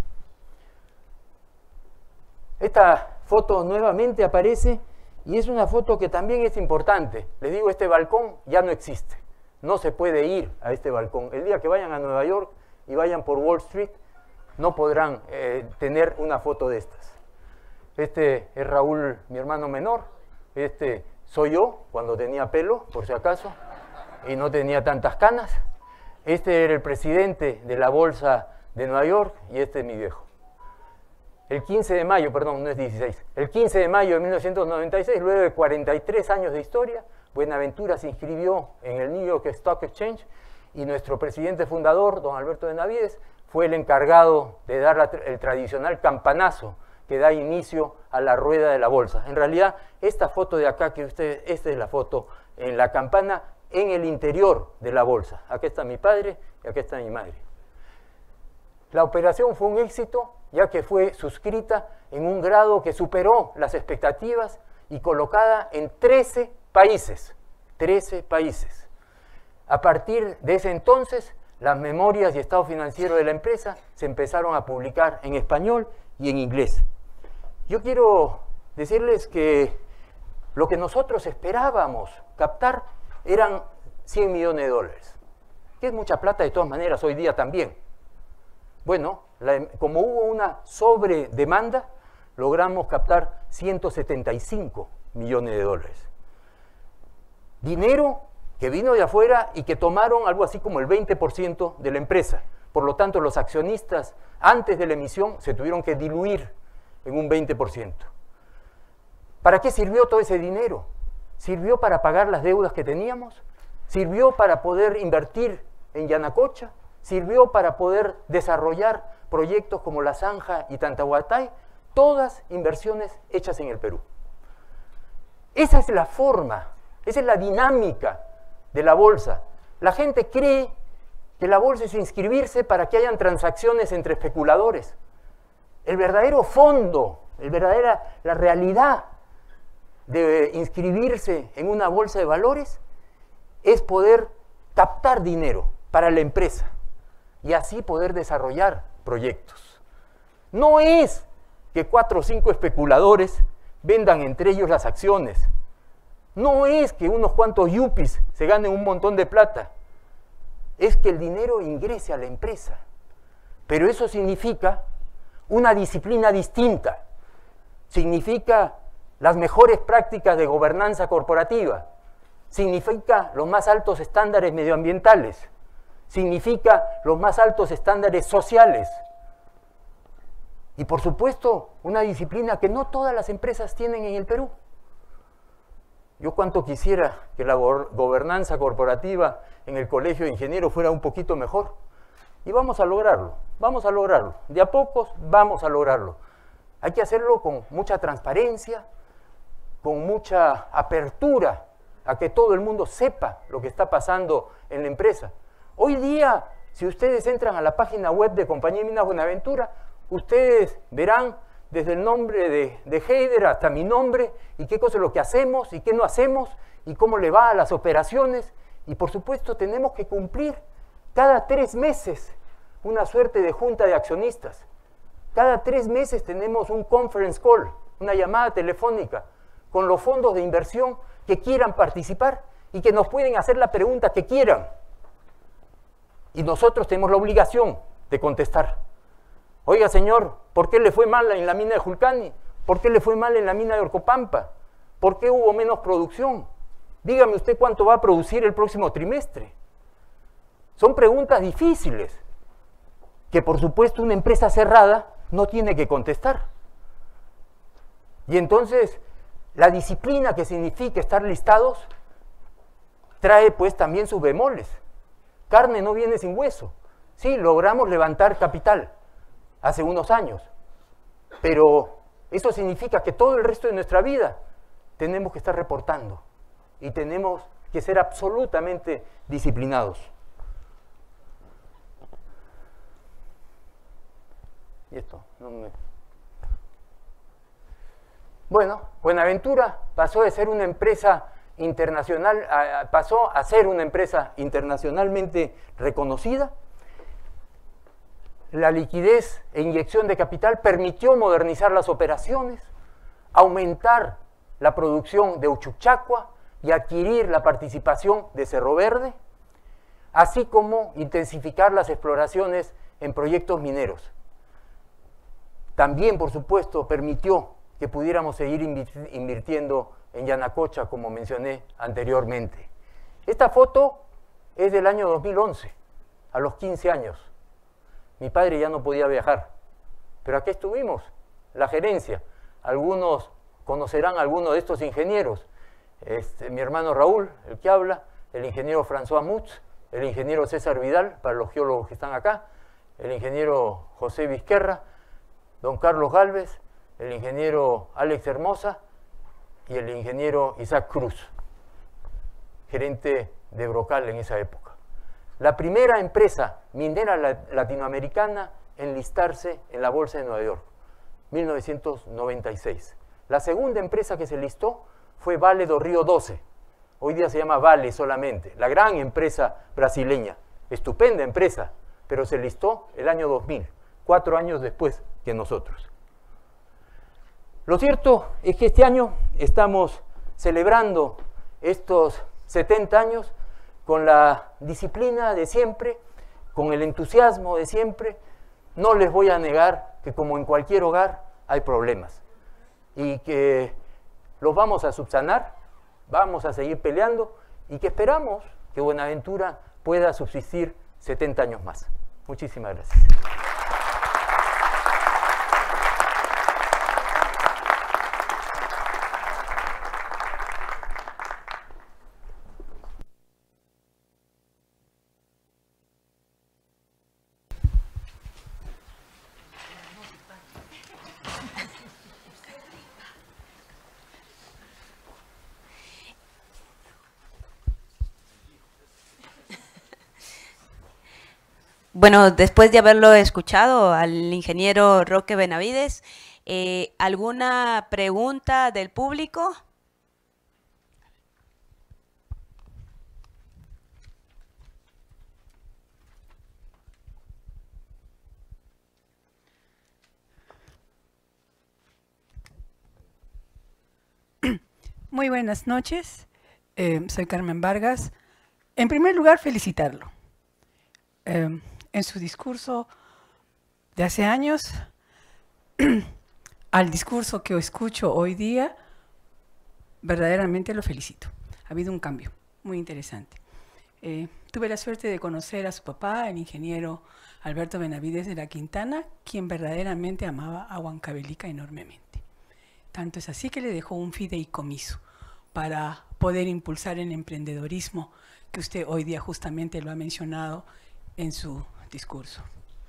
Esta foto nuevamente aparece y es una foto que también es importante. Les digo, este balcón ya no existe. No se puede ir a este balcón. El día que vayan a Nueva York y vayan por Wall Street, no podrán tener una foto de estas. Este es Raúl, mi hermano menor. Este soy yo, cuando tenía pelo, por si acaso, y no tenía tantas canas. Este era el presidente de la Bolsa de Nueva York y este es mi viejo. El 15 de mayo, perdón, no es 16, el 15 de mayo de 1996, luego de 43 años de historia, Buenaventura se inscribió en el New York Stock Exchange y nuestro presidente fundador, don Alberto Benavides, fue el encargado de dar el tradicional campanazo que da inicio a la rueda de la bolsa. En realidad, esta foto de acá, esta es la foto en la campana en el interior de la bolsa. Aquí está mi padre y aquí está mi madre. La operación fue un éxito, ya que fue suscrita en un grado que superó las expectativas y colocada en 13 países. 13 países. A partir de ese entonces, las memorias y estado financiero de la empresa se empezaron a publicar en español y en inglés. Yo quiero decirles que lo que nosotros esperábamos captar eran 100 millones de dólares, que es mucha plata de todas maneras hoy día también. Bueno, como hubo una sobredemanda, logramos captar 175 millones de dólares. Dinero que vino de afuera y que tomaron algo así como el 20% de la empresa. Por lo tanto, los accionistas antes de la emisión se tuvieron que diluir en un 20%. ¿Para qué sirvió todo ese dinero? ¿Sirvió para pagar las deudas que teníamos? ¿Sirvió para poder invertir en Yanacocha? ¿Sirvió para poder desarrollar proyectos como La Zanja y Tantahuatay? Todas inversiones hechas en el Perú. Esa es la forma, esa es la dinámica de la bolsa. La gente cree que la bolsa es inscribirse para que hayan transacciones entre especuladores. El verdadero fondo, la realidad de inscribirse en una bolsa de valores es poder captar dinero para la empresa y así poder desarrollar proyectos. No es que 4 o 5 especuladores vendan entre ellos las acciones. No es que unos cuantos yuppies se ganen un montón de plata. Es que el dinero ingrese a la empresa. Pero eso significa una disciplina distinta. Significa las mejores prácticas de gobernanza corporativa. Significa los más altos estándares medioambientales. Significa los más altos estándares sociales. Y por supuesto, una disciplina que no todas las empresas tienen en el Perú. Yo cuánto quisiera que la gobernanza corporativa en el Colegio de Ingenieros fuera un poquito mejor. Y vamos a lograrlo, de a pocos vamos a lograrlo. Hay que hacerlo con mucha transparencia, con mucha apertura a que todo el mundo sepa lo que está pasando en la empresa. Hoy día, si ustedes entran a la página web de Compañía de Minas Buenaventura, ustedes verán desde el nombre de Heider hasta mi nombre, y qué cosa es lo que hacemos y qué no hacemos, y cómo le va a las operaciones. Y por supuesto tenemos que cumplir cada 3 meses una suerte de junta de accionistas. Cada 3 meses tenemos un conference call, una llamada telefónica, con los fondos de inversión que quieran participar y que nos pueden hacer la pregunta que quieran. Y nosotros tenemos la obligación de contestar. Oiga, señor, ¿por qué le fue mal en la mina de Julcani? ¿Por qué le fue mal en la mina de Orcopampa? ¿Por qué hubo menos producción? Dígame usted cuánto va a producir el próximo trimestre. Son preguntas difíciles que, por supuesto, una empresa cerrada no tiene que contestar. Y entonces, la disciplina que significa estar listados trae pues también sus bemoles. Carne no viene sin hueso. Sí, logramos levantar capital hace unos años, pero eso significa que todo el resto de nuestra vida tenemos que estar reportando y tenemos que ser absolutamente disciplinados. Y esto, no me... Bueno, Buenaventura pasó de ser una empresa internacional, pasó a ser una empresa internacionalmente reconocida. La liquidez e inyección de capital permitió modernizar las operaciones, aumentar la producción de Uchucchacua y adquirir la participación de Cerro Verde, así como intensificar las exploraciones en proyectos mineros. También, por supuesto, permitió que pudiéramos seguir invirtiendo en Yanacocha, como mencioné anteriormente. Esta foto es del año 2011, a los 15 años. Mi padre ya no podía viajar, pero aquí estuvimos, la gerencia. Algunos conocerán a algunos de estos ingenieros. Mi hermano Raúl, el que habla, el ingeniero François Mutz, el ingeniero César Vidal, para los geólogos que están acá, el ingeniero José Vizquerra, don Carlos Gálvez, el ingeniero Alex Hermosa y el ingeniero Isaac Cruz, gerente de Brocal en esa época. La primera empresa minera latinoamericana en listarse en la Bolsa de Nueva York, 1996. La segunda empresa que se listó fue Vale do Rio Doce. Hoy día se llama Vale solamente, la gran empresa brasileña. Estupenda empresa, pero se listó el año 2000, 4 años después que nosotros. Lo cierto es que este año estamos celebrando estos 70 años con la disciplina de siempre, con el entusiasmo de siempre. No les voy a negar que, como en cualquier hogar, hay problemas y que los vamos a subsanar, vamos a seguir peleando y que esperamos que Buenaventura pueda subsistir 70 años más. Muchísimas gracias. Bueno, después de haberlo escuchado al ingeniero Roque Benavides, ¿alguna pregunta del público? Muy buenas noches, soy Carmen Vargas. En primer lugar, felicitarlo. En su discurso de hace años, al discurso que escucho hoy día, verdaderamente lo felicito. Ha habido un cambio muy interesante. Tuve la suerte de conocer a su papá, el ingeniero Alberto Benavides de la Quintana, quien verdaderamente amaba a Huancavelica enormemente. Tanto es así que le dejó un fideicomiso para poder impulsar el emprendedorismo que usted hoy día justamente lo ha mencionado en su discurso.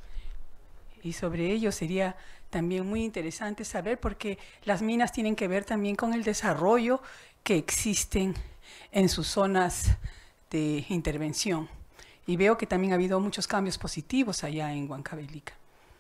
Y sobre ello sería también muy interesante saber, porque las minas tienen que ver también con el desarrollo que existen en sus zonas de intervención. Y veo que también ha habido muchos cambios positivos allá en Huancavelica.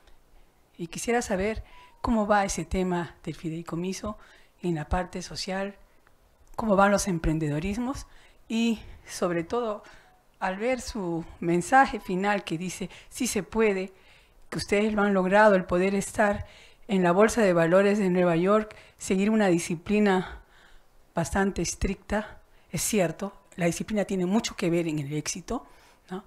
Y quisiera saber cómo va ese tema del fideicomiso en la parte social, cómo van los emprendedorismos y sobre todo al ver su mensaje final que dice sí se puede, que ustedes lo han logrado, el poder estar en la Bolsa de Valores de Nueva York, seguir una disciplina bastante estricta, es cierto, la disciplina tiene mucho que ver en el éxito, ¿no?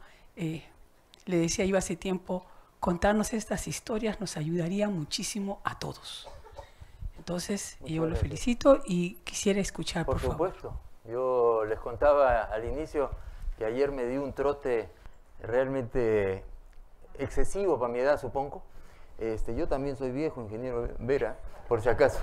Le decía yo hace tiempo, contarnos estas historias nos ayudaría muchísimo a todos. Entonces, yo lo felicito y quisiera escuchar, por favor. Por supuesto. Yo les contaba al inicio que ayer me di un trote realmente excesivo para mi edad, supongo. Yo también soy viejo, ingeniero Vera, por si acaso.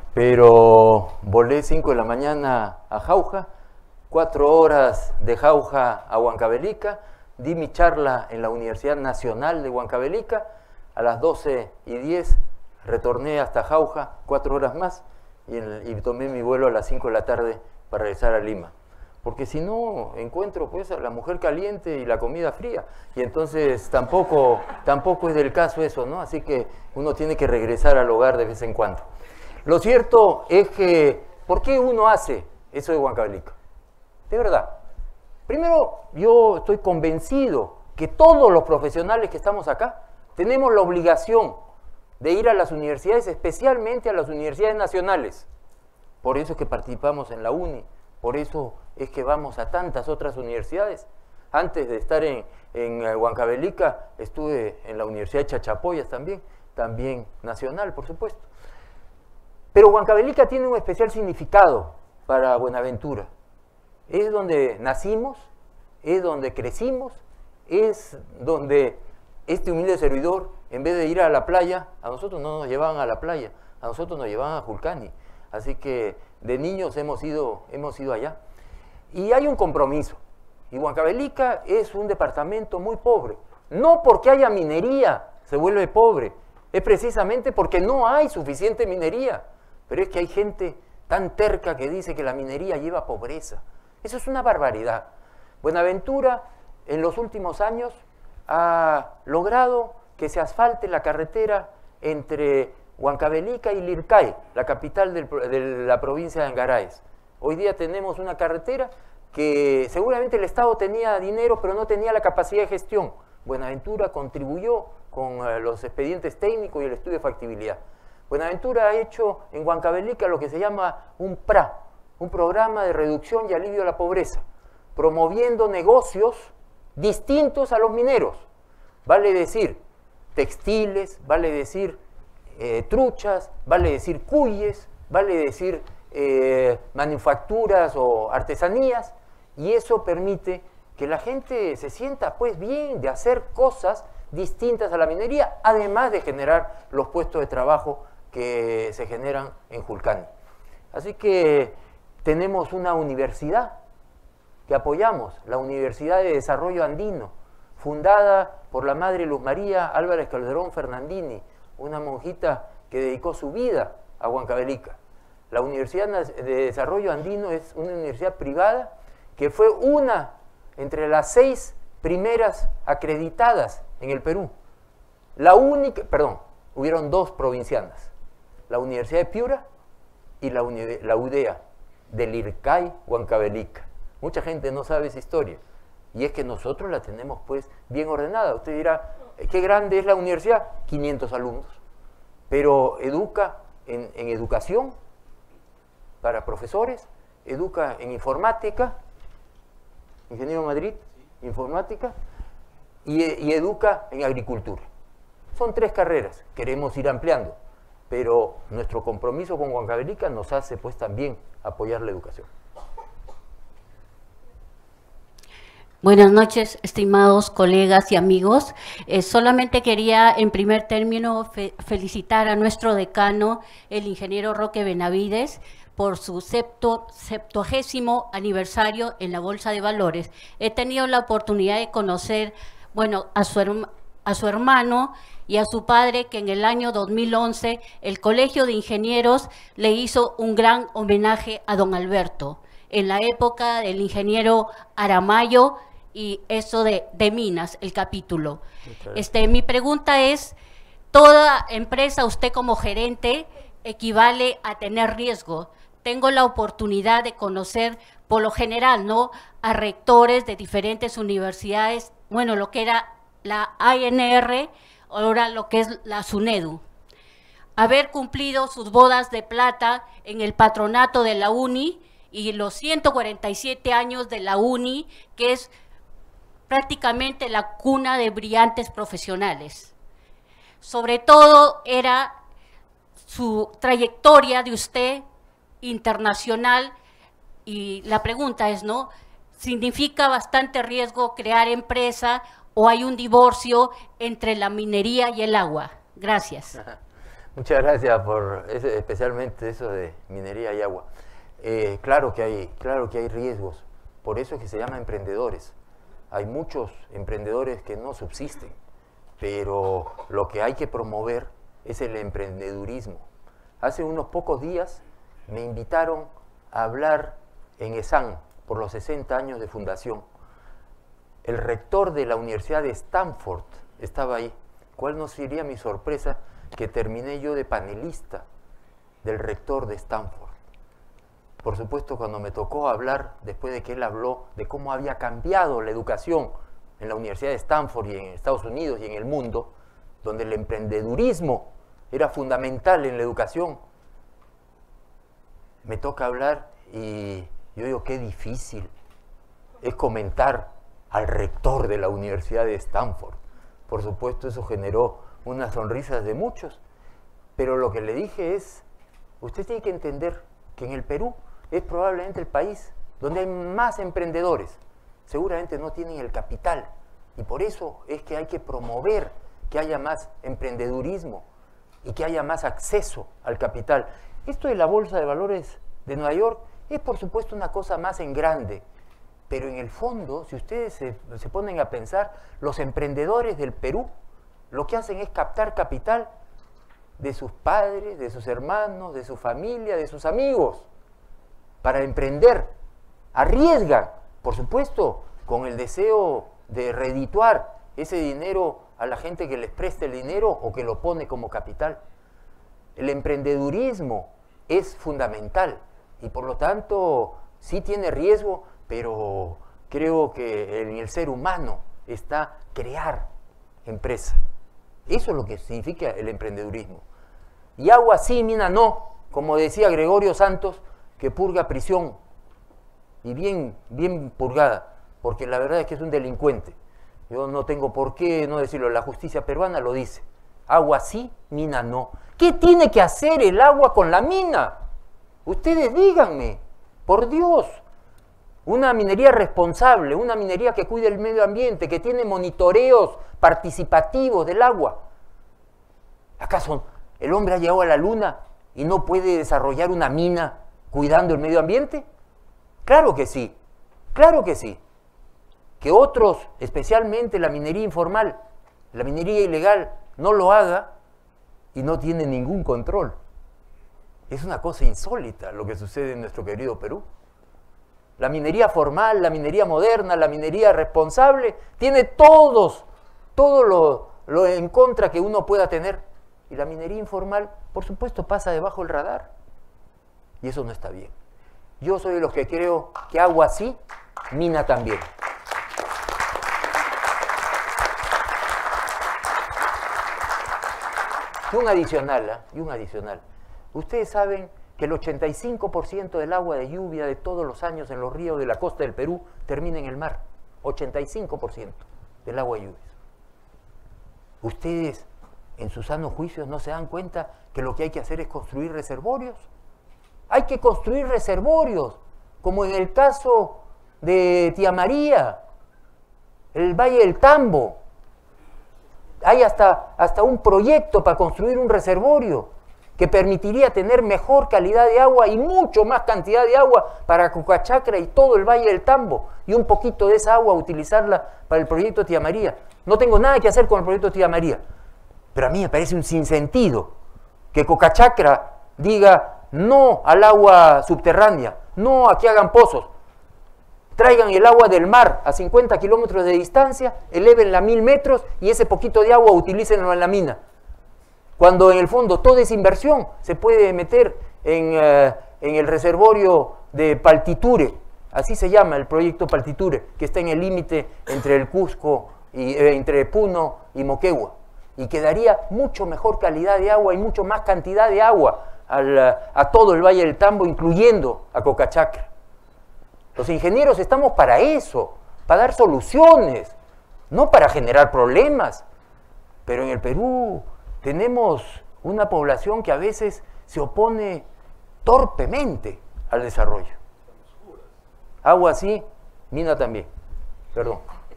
Pero volé 5 de la mañana a Jauja, 4 horas de Jauja a Huancavelica, di mi charla en la Universidad Nacional de Huancavelica, a las 12:10 retorné hasta Jauja, 4 horas más, y tomé mi vuelo a las 5 de la tarde para regresar a Lima. Porque si no, encuentro pues a la mujer caliente y la comida fría. Y entonces tampoco es del caso eso, ¿no? Así que uno tiene que regresar al hogar de vez en cuando. Lo cierto es que, ¿por qué uno hace eso de Huancavelica? De verdad. Primero, yo estoy convencido que todos los profesionales que estamos acá tenemos la obligación de ir a las universidades, especialmente a las universidades nacionales. Por eso es que participamos en la UNI, por eso es que vamos a tantas otras universidades. Antes de estar en Huancavelica, estuve en la Universidad de Chachapoyas también nacional, por supuesto. Pero Huancavelica tiene un especial significado para Buenaventura. Es donde nacimos, es donde crecimos, es donde este humilde servidor, en vez de ir a la playa, a nosotros no nos llevaban a la playa, a nosotros nos llevaban a Julcani. Así que de niños hemos ido allá. Y hay un compromiso. Y Huancavelica es un departamento muy pobre. No porque haya minería se vuelve pobre, es precisamente porque no hay suficiente minería. Pero es que hay gente tan terca que dice que la minería lleva pobreza. Eso es una barbaridad. Buenaventura en los últimos años ha logrado que se asfalte la carretera entre Huancavelica y Lircay, la capital de la provincia de Angaraes. Hoy día tenemos una carretera que seguramente el Estado tenía dinero, pero no tenía la capacidad de gestión. Buenaventura contribuyó con los expedientes técnicos y el estudio de factibilidad. Buenaventura ha hecho en Huancavelica lo que se llama un PRA, un programa de reducción y alivio a la pobreza, promoviendo negocios distintos a los mineros. Vale decir textiles, vale decir truchas, vale decir cuyes, vale decir manufacturas o artesanías, y eso permite que la gente se sienta pues bien de hacer cosas distintas a la minería, además de generar los puestos de trabajo que se generan en Julcani. Así que tenemos una universidad que apoyamos, la Universidad de Desarrollo Andino, fundada por la madre Luz María Álvarez Calderón Fernandini, una monjita que dedicó su vida a Huancavelica. La Universidad de Desarrollo Andino es una universidad privada que fue una entre las 6 primeras acreditadas en el Perú. La única, perdón, hubieron 2 provincianas, la Universidad de Piura y la UDEA, de Lircay, Huancavelica. Mucha gente no sabe esa historia, y es que nosotros la tenemos pues bien ordenada. Usted dirá, ¿qué grande es la universidad? 500 alumnos, pero educa en educación para profesores, educa en informática, ingeniero Madrid, informática, y educa en agricultura. Son 3 carreras, queremos ir ampliando, pero nuestro compromiso con Huancavelica nos hace pues también apoyar la educación. Buenas noches, estimados colegas y amigos. Solamente quería, en primer término, felicitar a nuestro decano, el ingeniero Roque Benavides, por su 70º aniversario en la Bolsa de Valores. He tenido la oportunidad de conocer, bueno, a su hermano y a su padre, que en el año 2011 el Colegio de Ingenieros le hizo un gran homenaje a don Alberto, en la época del ingeniero Aramayo, y eso de minas, el capítulo. Mi pregunta es, ¿toda empresa, usted como gerente, equivale a tener riesgo? Tengo la oportunidad de conocer, por lo general, ¿no?, a rectores de diferentes universidades, bueno, lo que era la ANR, ahora lo que es la SUNEDU. Haber cumplido sus bodas de plata en el patronato de la UNI y los 147 años de la UNI, que es prácticamente la cuna de brillantes profesionales. Sobre todo era su trayectoria de usted internacional, y la pregunta es, ¿no?, ¿significa bastante riesgo crear empresa o hay un divorcio entre la minería y el agua? Gracias. Muchas gracias por especialmente eso de minería y agua. Claro que hay riesgos, por eso es que se llama emprendedores. Hay muchos emprendedores que no subsisten, pero lo que hay que promover es el emprendedurismo. Hace unos pocos días me invitaron a hablar en ESAN por los 60 años de fundación. El rector de la Universidad de Stanford estaba ahí. ¿Cuál no sería mi sorpresa que terminé yo de panelista del rector de Stanford? Por supuesto, cuando me tocó hablar, después de que él habló de cómo había cambiado la educación en la Universidad de Stanford y en Estados Unidos y en el mundo, donde el emprendedurismo era fundamental en la educación, me toca hablar y yo digo, qué difícil es comentar al rector de la Universidad de Stanford. Por supuesto, eso generó unas sonrisas de muchos, pero lo que le dije es, usted tiene que entender que en el Perú es probablemente el país donde hay más emprendedores. Seguramente no tienen el capital, y por eso es que hay que promover que haya más emprendedurismo y que haya más acceso al capital. Esto de la Bolsa de Valores de Nueva York es, por supuesto, una cosa más en grande, pero en el fondo, si ustedes se ponen a pensar, los emprendedores del Perú lo que hacen es captar capital de sus padres, de sus hermanos, de su familia, de sus amigos, para emprender. Arriesgan, por supuesto, con el deseo de redituar ese dinero a la gente que les preste el dinero o que lo pone como capital. El emprendedurismo es fundamental y por lo tanto sí tiene riesgo, pero creo que en el ser humano está crear empresa. Eso es lo que significa el emprendedurismo. Y agua sí, mina no, como decía Gregorio Santos, que purga prisión, y bien purgada, porque la verdad es que es un delincuente. Yo no tengo por qué no decirlo, la justicia peruana lo dice. Agua sí, mina no. ¿Qué tiene que hacer el agua con la mina? Ustedes díganme, por Dios. Una minería responsable, una minería que cuide el medio ambiente, que tiene monitoreos participativos del agua. ¿Acaso el hombre ha llegado a la luna y no puede desarrollar una mina cuidando el medio ambiente? Claro que sí, claro que sí. Que otros, especialmente la minería informal, la minería ilegal, no lo haga y no tiene ningún control. Es una cosa insólita lo que sucede en nuestro querido Perú. La minería formal, la minería moderna, la minería responsable, tiene todo lo en contra que uno pueda tener. Y la minería informal, por supuesto, pasa debajo del radar. Y eso no está bien. Yo soy de los que creo que agua sí, mina también. Y un adicional. Ustedes saben que que el 85% del agua de lluvia de todos los años en los ríos de la costa del Perú termina en el mar. 85% del agua de lluvia. Ustedes, en sus sanos juicios, no se dan cuenta que lo que hay que hacer es construir reservorios. Hay que construir reservorios, como en el caso de Tía María, el Valle del Tambo. Hay hasta un proyecto para construir un reservorio que permitiría tener mejor calidad de agua y mucho más cantidad de agua para Cocachacra y todo el Valle del Tambo, y un poquito de esa agua utilizarla para el proyecto Tía María. No tengo nada que hacer con el proyecto Tía María, pero a mí me parece un sinsentido que Cocachacra diga no al agua subterránea, no a que hagan pozos, traigan el agua del mar a 50 kilómetros de distancia, elevenla a 1000 metros y ese poquito de agua utilícenlo en la mina. Cuando en el fondo toda esa inversión se puede meter en el reservorio de Paltiture, así se llama el proyecto Paltiture, que está en el límite entre el Cusco y entre Puno y Moquegua, y que daría mucho mejor calidad de agua y mucho más cantidad de agua a todo el Valle del Tambo, incluyendo a Cocachacra. Los ingenieros estamos para eso, para dar soluciones, no para generar problemas. Pero en el Perú tenemos una población que a veces se opone torpemente al desarrollo. Agua así, mina también. Perdón.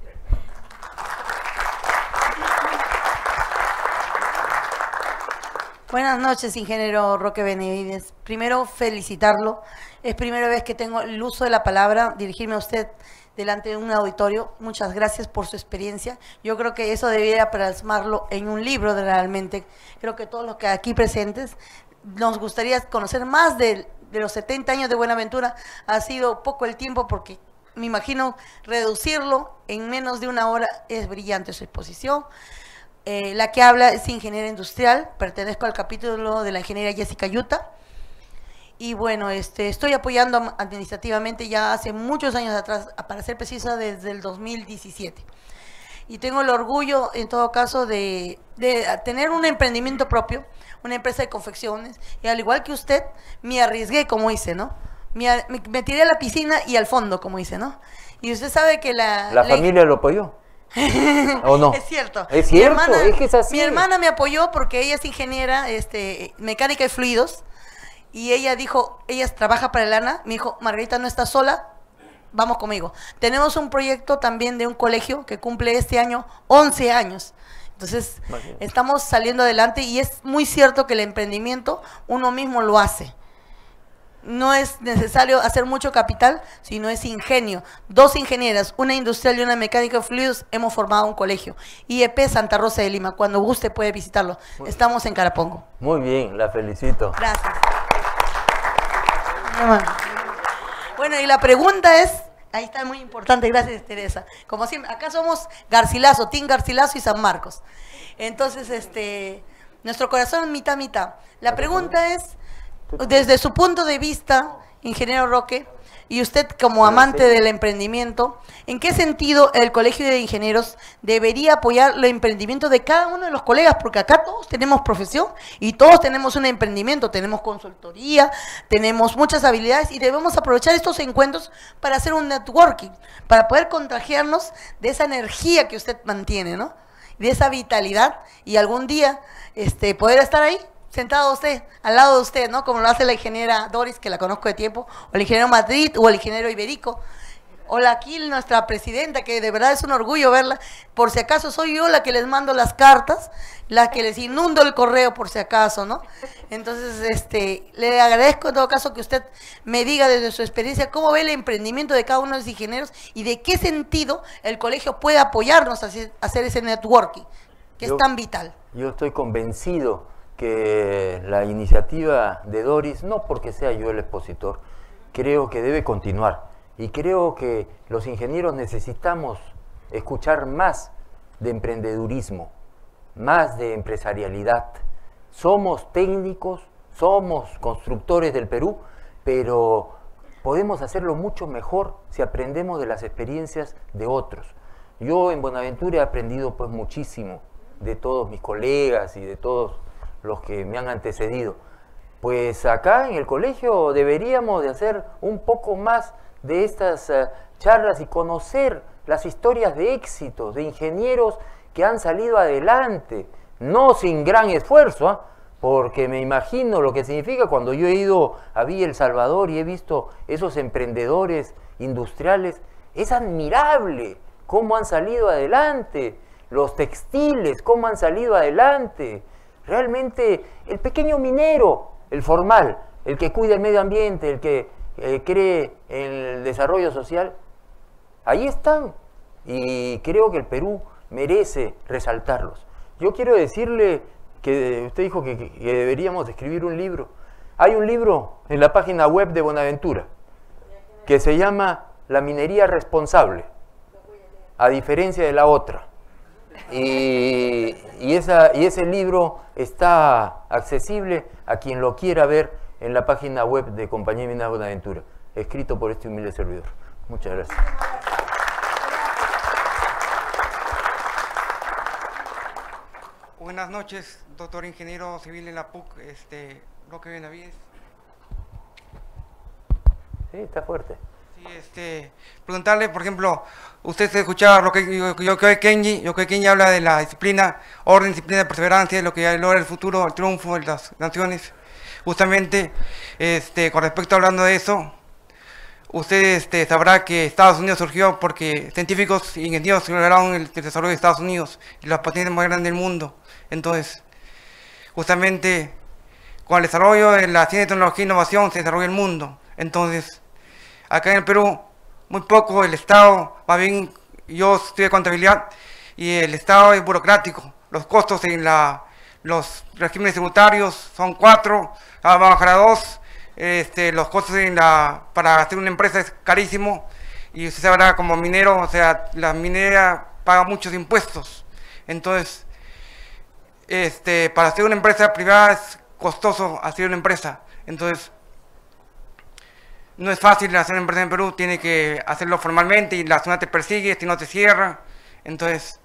Buenas noches, ingeniero Roque Benavides. Primero, felicitarlo. Es primera vez que tengo el uso de la palabra, dirigirme a usted delante de un auditorio. Muchas gracias por su experiencia. Yo creo que eso debería plasmarlo en un libro realmente. Creo que todos los que aquí presentes nos gustaría conocer más de los 70 años de Buenaventura. Ha sido poco el tiempo porque me imagino reducirlo en menos de una hora. Es brillante su exposición. La que habla es ingeniera industrial, pertenezco al capítulo de la ingeniera Jessica Yuta. Y bueno, estoy apoyando administrativamente ya hace muchos años atrás, para ser precisa desde el 2017. Y tengo el orgullo, en todo caso, de tener un emprendimiento propio, una empresa de confecciones. Y al igual que usted, me arriesgué, como dice, ¿no? Me tiré a la piscina y al fondo, como dice, ¿no? Y usted sabe que ¿La familia lo apoyó? ¿O no? Es cierto. Es cierto, es que es así. Mi hermana me apoyó porque ella es ingeniera mecánica y fluidos, y ella dijo, ella trabaja para el ANA, me dijo, Margarita no está sola, vamos conmigo. Tenemos un proyecto también de un colegio que cumple este año 11 años. Entonces, estamos saliendo adelante y es muy cierto que el emprendimiento uno mismo lo hace. No es necesario hacer mucho capital, sino es ingenio. 2 ingenieras, una industrial y una mecánica de fluidos, hemos formado un colegio. IEP Santa Rosa de Lima, cuando guste puede visitarlo. Estamos en Carapongo. Muy bien, la felicito. Gracias. Bueno, y la pregunta es, ahí está muy importante, gracias Teresa. Como siempre, acá somos Garcilaso, Team Garcilaso y San Marcos. Entonces, nuestro corazón mitad, mitad. La pregunta es, desde su punto de vista, ingeniero Roque, y usted como amante del emprendimiento, ¿en qué sentido el Colegio de Ingenieros debería apoyar el emprendimiento de cada uno de los colegas? Porque acá todos tenemos profesión y todos tenemos un emprendimiento, tenemos consultoría, tenemos muchas habilidades y debemos aprovechar estos encuentros para hacer un networking, para poder contagiarnos de esa energía que usted mantiene, ¿no? De esa vitalidad y algún día poder estar ahí, sentado usted, al lado de usted, ¿no? Como lo hace la ingeniera Doris, que la conozco de tiempo, o el ingeniero Madrid, o el ingeniero Iberico, o la Aquil, nuestra presidenta, que de verdad es un orgullo verla. Por si acaso soy yo la que les mando las cartas, la que les inundo el correo por si acaso, ¿no? Entonces, le agradezco en todo caso que usted me diga desde su experiencia cómo ve el emprendimiento de cada uno de los ingenieros y de qué sentido el colegio puede apoyarnos a hacer ese networking, que es tan vital. Yo estoy convencido que la iniciativa de Doris, no porque sea yo el expositor, creo que debe continuar. Y creo que los ingenieros necesitamos escuchar más de emprendedurismo, más de empresarialidad. Somos técnicos, somos constructores del Perú, pero podemos hacerlo mucho mejor si aprendemos de las experiencias de otros. Yo en Buenaventura he aprendido pues muchísimo de todos mis colegas y de todos los que me han antecedido. pues acá en el colegio deberíamos de hacer un poco más de estas charlas y conocer las historias de éxito de ingenieros que han salido adelante, no sin gran esfuerzo, porque me imagino lo que significa cuando yo he ido a Villa El Salvador y he visto esos emprendedores industriales. Es admirable cómo han salido adelante, los textiles, cómo han salido adelante. Realmente el pequeño minero, el formal, el que cuida el medio ambiente, el que cree en el desarrollo social, ahí están. Y creo que el Perú merece resaltarlos. Yo quiero decirle que usted dijo que deberíamos escribir un libro. Hay un libro en la página web de Buenaventura que se llama La minería responsable, a diferencia de la otra. Y ese libro está accesible a quien lo quiera ver en la página web de Compañía Minera Buenaventura, escrito por este humilde servidor. Muchas gracias. Buenas noches, doctor ingeniero civil en la PUC, Roque Benavides. Sí, está fuerte. Sí, preguntarle, por ejemplo, usted se escuchaba lo que Yokoi Kenji habla de la disciplina, orden, disciplina, perseverancia, lo que logra el futuro, el triunfo de las naciones. Justamente, con respecto hablando de eso, usted sabrá que Estados Unidos surgió porque científicos y ingenieros lograron el desarrollo de Estados Unidos y las patentes más grandes del mundo. Entonces, justamente, con el desarrollo de la ciencia, tecnología e innovación se desarrolla el mundo. Entonces, acá en el Perú, muy poco el Estado, más bien yo estudié contabilidad y el Estado es burocrático. Los costos en los regímenes tributarios son 4, va a bajar a 2. Los costos para hacer una empresa es carísimo y usted sabrá como minero, o sea, la minera paga muchos impuestos. Entonces, para hacer una empresa privada es costoso hacer una empresa. Entonces, no es fácil hacer una empresa en Perú, tiene que hacerlo formalmente y la zona te persigue, si no te cierra. Entonces,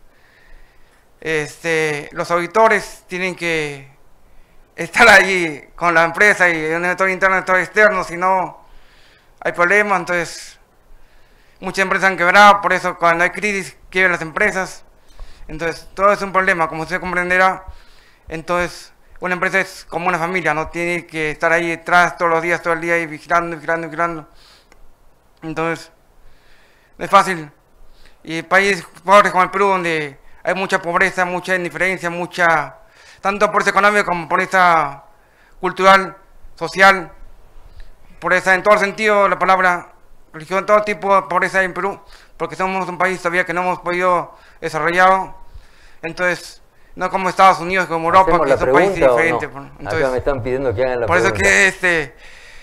los auditores tienen que estar ahí con la empresa y un auditor interno y un auditor externo, si no hay problemas. Entonces, muchas empresas han quebrado, por eso cuando hay crisis quiebran las empresas. Entonces, todo es un problema, como usted comprenderá. Entonces, una empresa es como una familia, no tiene que estar ahí detrás todos los días, todo el día y vigilando. Entonces, no es fácil. Y países pobres como el Perú, donde hay mucha pobreza, mucha indiferencia, tanto pobreza económica como pobreza cultural, social, pobreza en todo sentido, la palabra religión, todo tipo de pobreza hay en Perú, porque somos un país todavía que no hemos podido desarrollar. Entonces, no como Estados Unidos, como Europa, que son países diferentes. No? Entonces, acá me están pidiendo que hagan la por pregunta. eso que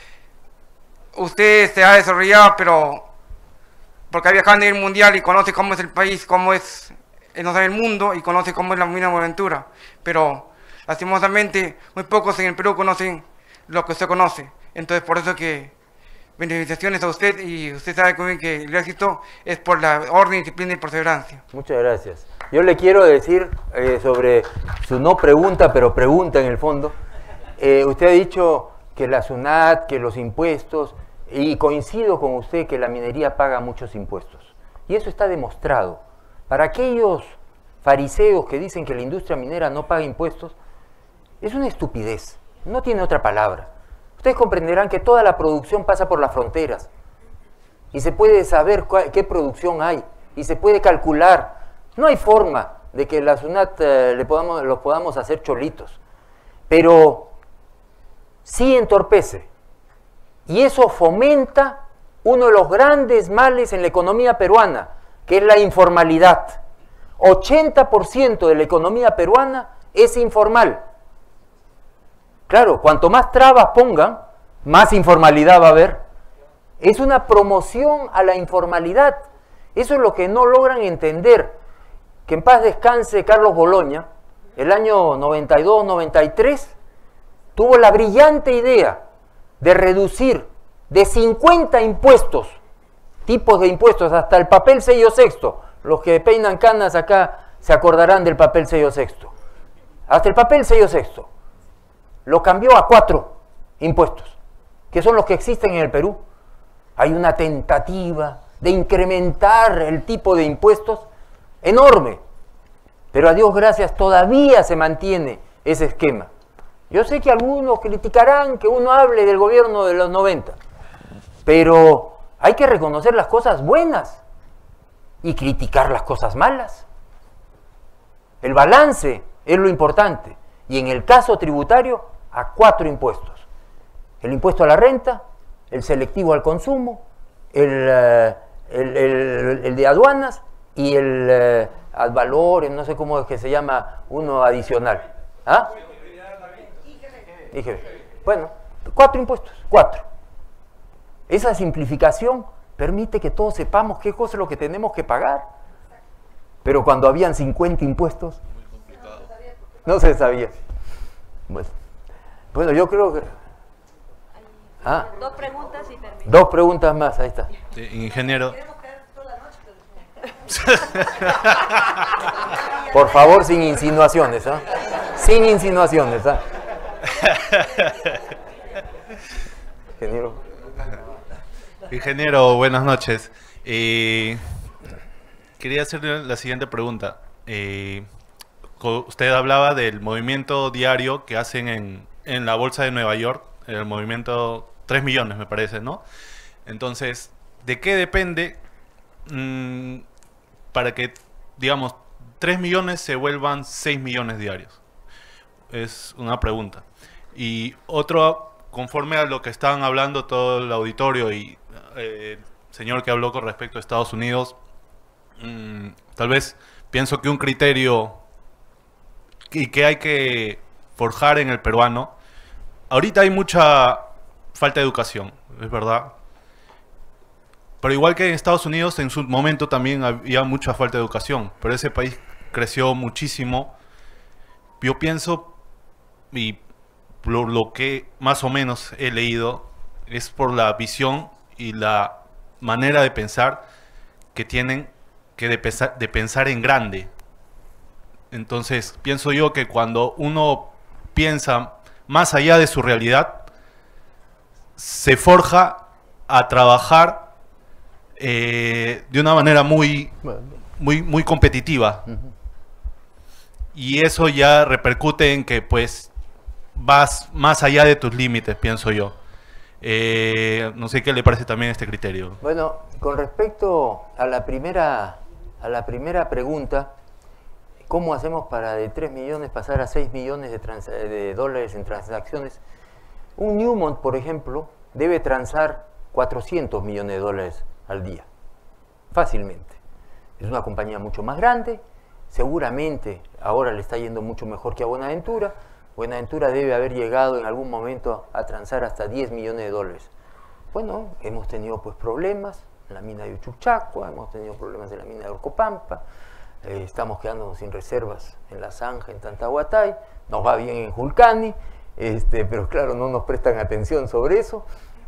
usted se ha desarrollado, pero porque ha viajado a nivel mundial y conoce cómo es el país, cómo es el mundo y conoce cómo es la mina Buenaventura. Pero lastimosamente muy pocos en el Perú conocen lo que usted conoce. Entonces por eso que felicitaciones a usted, y usted sabe muy bien que el éxito es por la orden, disciplina y perseverancia. Muchas gracias. Yo le quiero decir sobre su no pregunta, pero pregunta en el fondo. Usted ha dicho que la SUNAT, que los impuestos, y coincido con usted que la minería paga muchos impuestos. Y eso está demostrado. Para aquellos fariseos que dicen que la industria minera no paga impuestos, es una estupidez, no tiene otra palabra. Ustedes comprenderán que toda la producción pasa por las fronteras y se puede saber qué producción hay y se puede calcular. No hay forma de que la SUNAT los podamos hacer cholitos, pero sí entorpece. Y eso fomenta uno de los grandes males en la economía peruana, que es la informalidad. 80% de la economía peruana es informal. Claro, cuanto más trabas pongan, más informalidad va a haber. Es una promoción a la informalidad. Eso es lo que no logran entender. Que en paz descanse Carlos Boloña, el año 92-93, tuvo la brillante idea de reducir de 50 impuestos, tipos de impuestos, hasta el papel sello sexto. Los que peinan canas acá se acordarán del papel sello sexto. Hasta el papel sello sexto. Lo cambió a 4. impuestos, que son los que existen en el Perú. Hay una tentativa de incrementar el tipo de impuestos enorme, pero a Dios gracias todavía se mantiene ese esquema. Yo sé que algunos criticarán que uno hable del gobierno de los 90, pero hay que reconocer las cosas buenas y criticar las cosas malas. El balance es lo importante, y en el caso tributario a 4 impuestos: el impuesto a la renta, el selectivo al consumo, el de aduanas y el ad valorem, no sé cómo es que se llama, uno adicional. ¿Ah? IGB. Bueno, 4 impuestos, 4. Esa simplificación permite que todos sepamos qué cosa es lo que tenemos que pagar. Pero cuando habían 50 impuestos, no se sabía. Bueno, yo creo que... ¿Ah? 2 preguntas y termino. 2 preguntas más, ahí está. Ingeniero. Por favor, sin insinuaciones, ¿ah? Sin insinuaciones, ¿ah? Ingeniero. Ingeniero, buenas noches. Quería hacerle la siguiente pregunta. Usted hablaba del movimiento diario que hacen en la Bolsa de Nueva York, el movimiento 3 millones me parece, ¿no? Entonces, ¿de qué depende para que, digamos, 3 millones se vuelvan 6 millones diarios? Es una pregunta. Y otro, conforme a lo que estaban hablando todo el auditorio y el señor que habló con respecto a Estados Unidos, tal vez pienso que un criterio y que hay que forjar en el peruano, ahorita hay mucha falta de educación, es verdad, pero igual que en Estados Unidos en su momento también había mucha falta de educación, pero ese país creció muchísimo. Yo pienso, y lo que más o menos he leído, es por la visión y la manera de pensar que tienen que de pensar en grande. Entonces pienso yo que cuando uno piensa más allá de su realidad, se forja a trabajar de una manera muy competitiva. Y eso ya repercute en que pues vas más allá de tus límites, pienso yo. No sé qué le parece también este criterio. Bueno, con respecto a la primera pregunta, ¿cómo hacemos para de 3 millones pasar a 6 millones de dólares en transacciones? Un Newmont, por ejemplo, debe transar 400 millones de dólares al día, fácilmente. Es una compañía mucho más grande, seguramente ahora le está yendo mucho mejor que a Buenaventura. Buenaventura debe haber llegado en algún momento a transar hasta 10 millones de dólares. Bueno, hemos tenido pues problemas en la mina de Uchucchacua, hemos tenido problemas en la mina de Orcopampa, estamos quedándonos sin reservas en La Zanja, en Tantahuatay, nos va bien en Julcani, pero claro, no nos prestan atención sobre eso,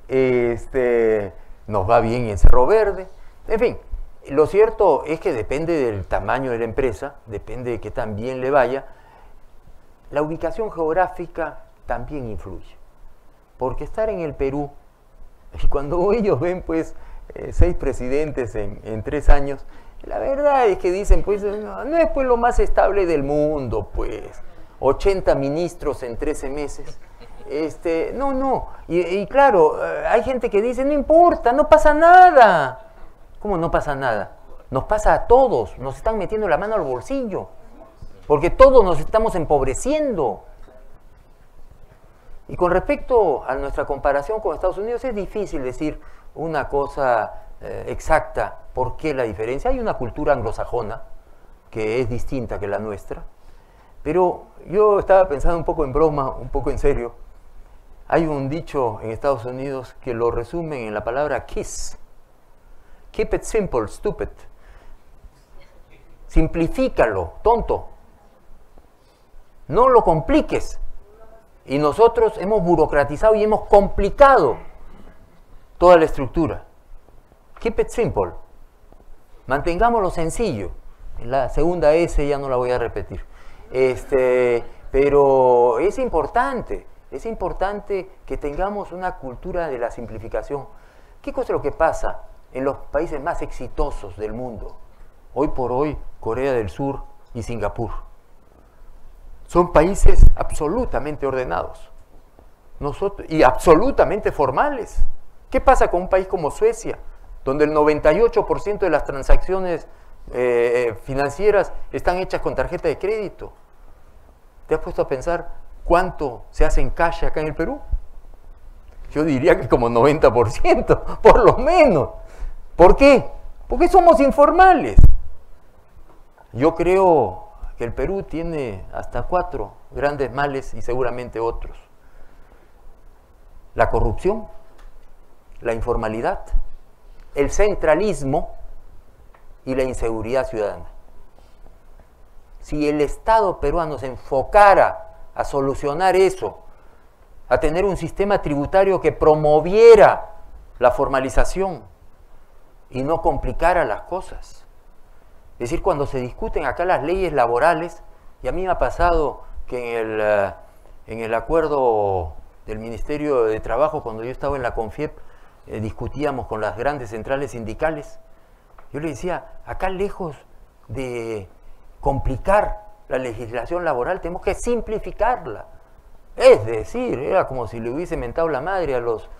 nos va bien en Cerro Verde, en fin. Lo cierto es que depende del tamaño de la empresa, depende de qué tan bien le vaya. La ubicación geográfica también influye, porque estar en el Perú, y cuando ellos ven pues 6 presidentes en 3 años, la verdad es que dicen pues no es pues lo más estable del mundo, pues 80 ministros en 13 meses. No, y claro, hay gente que dice no importa, no pasa nada. ¿Cómo no pasa nada? Nos pasa a todos, nos están metiendo la mano al bolsillo, porque todos nos estamos empobreciendo. Y con respecto a nuestra comparación con Estados Unidos, es difícil decir una cosa exacta. ¿Por qué la diferencia? Hay una cultura anglosajona que es distinta que la nuestra, pero yo estaba pensando un poco en broma, un poco en serio. Hay un dicho en Estados Unidos que lo resumen en la palabra KISS. Keep it simple, stupid. Simplifícalo, tonto. No lo compliques. Y nosotros hemos burocratizado y hemos complicado toda la estructura. Keep it simple. Mantengámoslo sencillo. La segunda S ya no la voy a repetir. Pero es importante. Es importante que tengamos una cultura de la simplificación. ¿Qué cosa es lo que pasa en los países más exitosos del mundo? Hoy por hoy, Corea del Sur y Singapur. Son países absolutamente ordenados y absolutamente formales. ¿Qué pasa con un país como Suecia, donde el 98% de las transacciones financieras están hechas con tarjeta de crédito? ¿Te has puesto a pensar cuánto se hace en cash acá en el Perú? Yo diría que como 90%, por lo menos. ¿Por qué? Porque somos informales. Yo creo que el Perú tiene hasta 4 grandes males y seguramente otros. La corrupción, la informalidad, el centralismo y la inseguridad ciudadana. Si el Estado peruano se enfocara a solucionar eso, a tener un sistema tributario que promoviera la formalización y no complicara las cosas. Es decir, cuando se discuten acá las leyes laborales, y a mí me ha pasado que en el acuerdo del Ministerio de Trabajo, cuando yo estaba en la CONFIEP, discutíamos con las grandes centrales sindicales. Yo le decía, acá lejos de complicar la legislación laboral, tenemos que simplificarla. Es decir, era como si le hubiese mentado la madre a los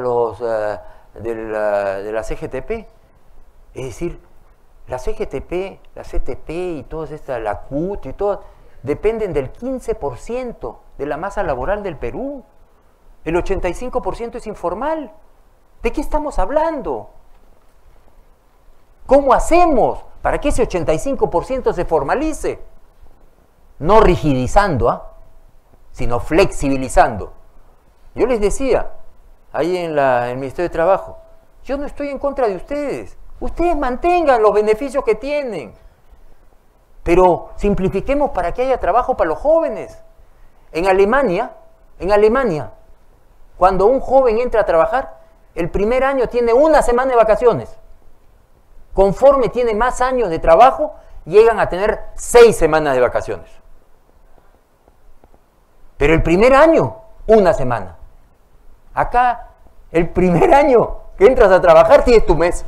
de la CGTP. Es decir, la CGTP, la CTP y todas estas, la CUT y todas, dependen del 15% de la masa laboral del Perú. El 85% es informal. ¿De qué estamos hablando? ¿Cómo hacemos para que ese 85% se formalice? No rigidizando, sino flexibilizando. Yo les decía, ahí en el Ministerio de Trabajo, yo no estoy en contra de ustedes. Ustedes mantengan los beneficios que tienen. Pero simplifiquemos para que haya trabajo para los jóvenes. En Alemania, cuando un joven entra a trabajar, el primer año tiene 1 semana de vacaciones. Conforme tiene más años de trabajo, llegan a tener 6 semanas de vacaciones. Pero el primer año, 1 semana. Acá, el primer año que entras a trabajar, tienes tu mes.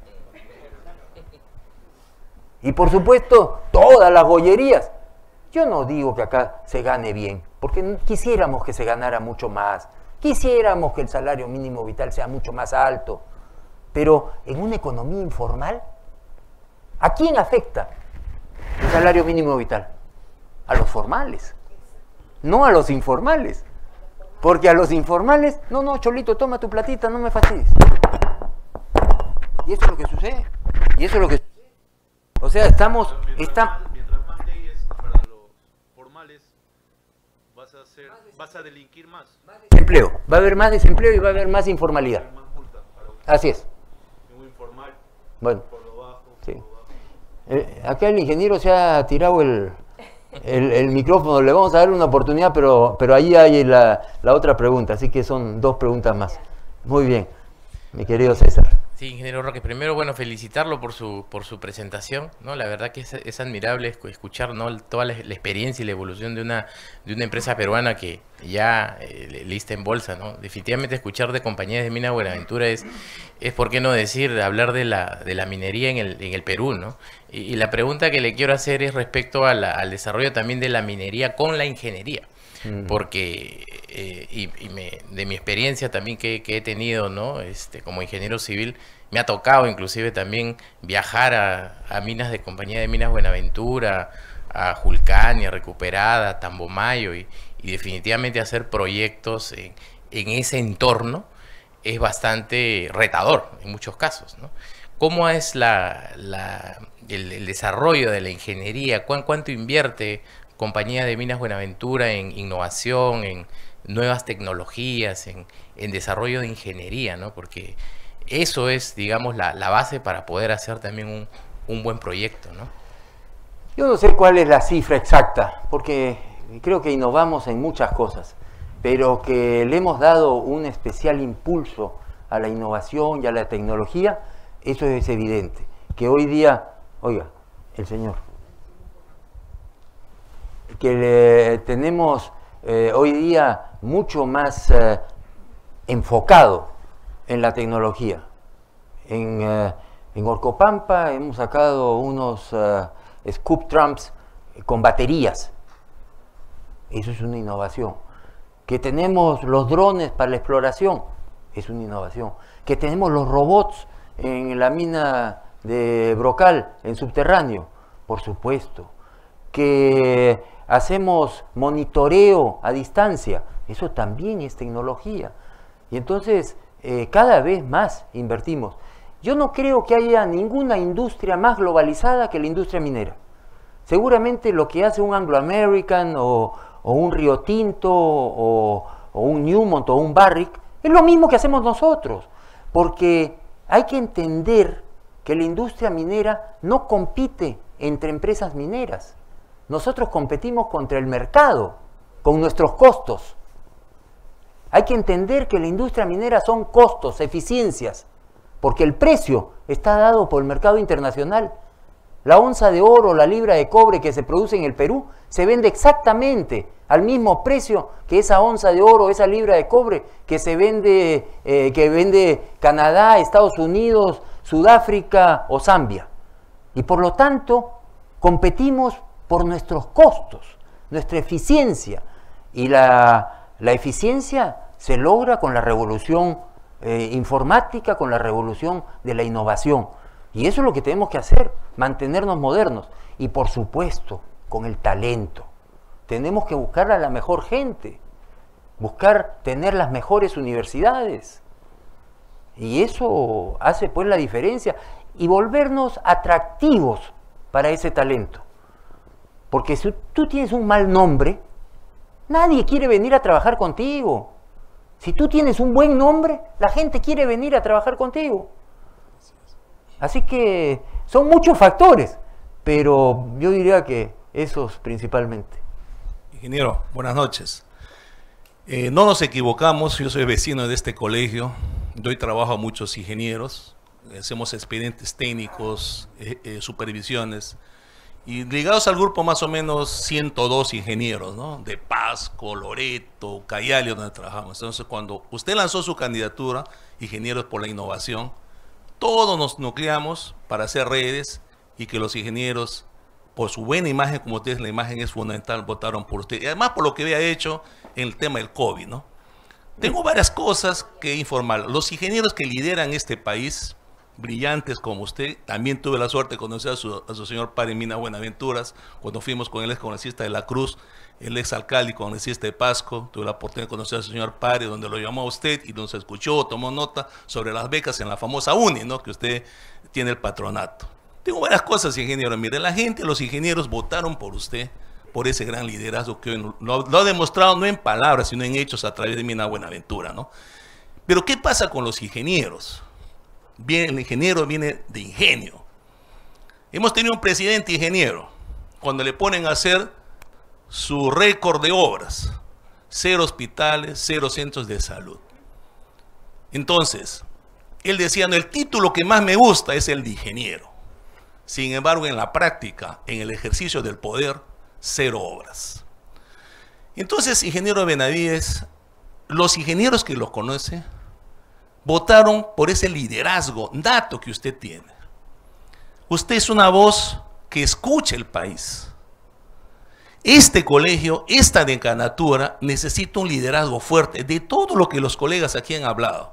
Y por supuesto, todas las gollerías. Yo no digo que acá se gane bien, porque quisiéramos que se ganara mucho más. Quisiéramos que el salario mínimo vital sea mucho más alto. Pero en una economía informal, ¿a quién afecta el salario mínimo vital? A los formales, no a los informales. Porque a los informales, no, Cholito, toma tu platita, no me fastidies. Y eso es lo que sucede. O sea, Mientras más leyes para los formales, vas a delinquir más. Desempleo. Va a haber más desempleo y va a haber más informalidad. Más multas para usted. Así es. En un informal, Bueno, por lo bajo. sí. Por lo bajo. Acá el ingeniero se ha tirado el micrófono. Le vamos a dar una oportunidad, pero ahí hay la otra pregunta. Así que son 2 preguntas más. Muy bien, mi querido César. Sí, ingeniero Roque, primero, bueno, felicitarlo por su presentación, ¿no? La verdad que es admirable escuchar, ¿no?, toda la experiencia y la evolución de una empresa peruana que ya lista en bolsa, ¿no? Definitivamente escuchar de Compañía de Minas Buenaventura es por qué no decir, hablar de la minería en el Perú, ¿no? Y la pregunta que le quiero hacer es respecto al desarrollo también de la minería con la ingeniería. Porque de mi experiencia también que he tenido, ¿no?, como ingeniero civil, me ha tocado inclusive también viajar a minas de Compañía de Minas Buenaventura, a Julcania, Recuperada, Tambomayo, y definitivamente hacer proyectos en ese entorno es bastante retador en muchos casos, ¿no? ¿Cómo es el desarrollo de la ingeniería? ¿Cuánto invierte Compañía de Minas Buenaventura en innovación, en nuevas tecnologías, en desarrollo de ingeniería, ¿no? Porque eso es, digamos, la base para poder hacer también un buen proyecto, ¿no? Yo no sé cuál es la cifra exacta, porque creo que innovamos en muchas cosas, pero que le hemos dado un especial impulso a la innovación y a la tecnología, eso es evidente. Que hoy día, oiga, el señor, que tenemos hoy día mucho más enfocado en la tecnología. En Orcopampa hemos sacado unos scoop trumps con baterías. Eso es una innovación. Que tenemos los drones para la exploración, es una innovación. Que tenemos los robots en la mina de Brocal, en subterráneo, por supuesto. Que hacemos monitoreo a distancia, eso también es tecnología. Y entonces cada vez más invertimos. Yo no creo que haya ninguna industria más globalizada que la industria minera. Seguramente lo que hace un Anglo American o un Rio Tinto o un Newmont o un Barrick es lo mismo que hacemos nosotros, porque hay que entender que la industria minera no compite entre empresas mineras. Nosotros competimos contra el mercado, con nuestros costos. Hay que entender que la industria minera son costos, eficiencias, porque el precio está dado por el mercado internacional. La onza de oro, la libra de cobre que se produce en el Perú, se vende exactamente al mismo precio que esa onza de oro, esa libra de cobre que vende Canadá, Estados Unidos, Sudáfrica o Zambia. Y por lo tanto, competimos por nuestros costos, nuestra eficiencia. Y la eficiencia se logra con la revolución informática, con la revolución de la innovación. Y eso es lo que tenemos que hacer, mantenernos modernos. Y por supuesto, con el talento. Tenemos que buscar a la mejor gente, buscar tener las mejores universidades. Y eso hace pues la diferencia. Y volvernos atractivos para ese talento. Porque si tú tienes un mal nombre, nadie quiere venir a trabajar contigo. Si tú tienes un buen nombre, la gente quiere venir a trabajar contigo. Así que son muchos factores, pero yo diría que esos principalmente. Ingeniero, buenas noches. No nos equivocamos, yo soy vecino de este colegio, doy trabajo a muchos ingenieros, hacemos expedientes técnicos, supervisiones, y ligados al grupo más o menos 102 ingenieros, ¿no? De Pasco, Loreto, Cayali, donde trabajamos. Entonces, cuando usted lanzó su candidatura, Ingenieros por la Innovación, todos nos nucleamos para hacer redes y que los ingenieros, por su buena imagen, como ustedes, la imagen es fundamental, votaron por usted. Y además por lo que había hecho en el tema del COVID, ¿no? Tengo varias cosas que informar. Los ingenieros que lideran este país, brillantes como usted, también tuve la suerte de conocer a su señor padre Mina Buenaventuras, cuando fuimos con el ex congresista de la Cruz, el ex alcalde y congresista de Pasco. Tuve la oportunidad de conocer a su señor padre, donde lo llamó a usted y nos escuchó, tomó nota sobre las becas en la famosa UNI, ¿no? Que usted tiene el patronato. Tengo varias cosas, ingeniero. Mire, la gente, los ingenieros votaron por usted, por ese gran liderazgo que hoy lo ha demostrado no en palabras, sino en hechos a través de Mina Buenaventura, ¿no? Pero ¿qué pasa con los ingenieros? Bien, el ingeniero viene de ingenio. Hemos tenido un presidente ingeniero, cuando le ponen a hacer su récord de obras, 0 hospitales, 0 centros de salud. Entonces, él decía, no, el título que más me gusta es el de ingeniero. Sin embargo, en la práctica, en el ejercicio del poder, 0 obras. Entonces, ingeniero Benavides, los ingenieros que lo conocen, votaron por ese liderazgo nato que usted tiene. Usted es una voz que escucha el país. Este colegio, esta decanatura, necesita un liderazgo fuerte de todo lo que los colegas aquí han hablado.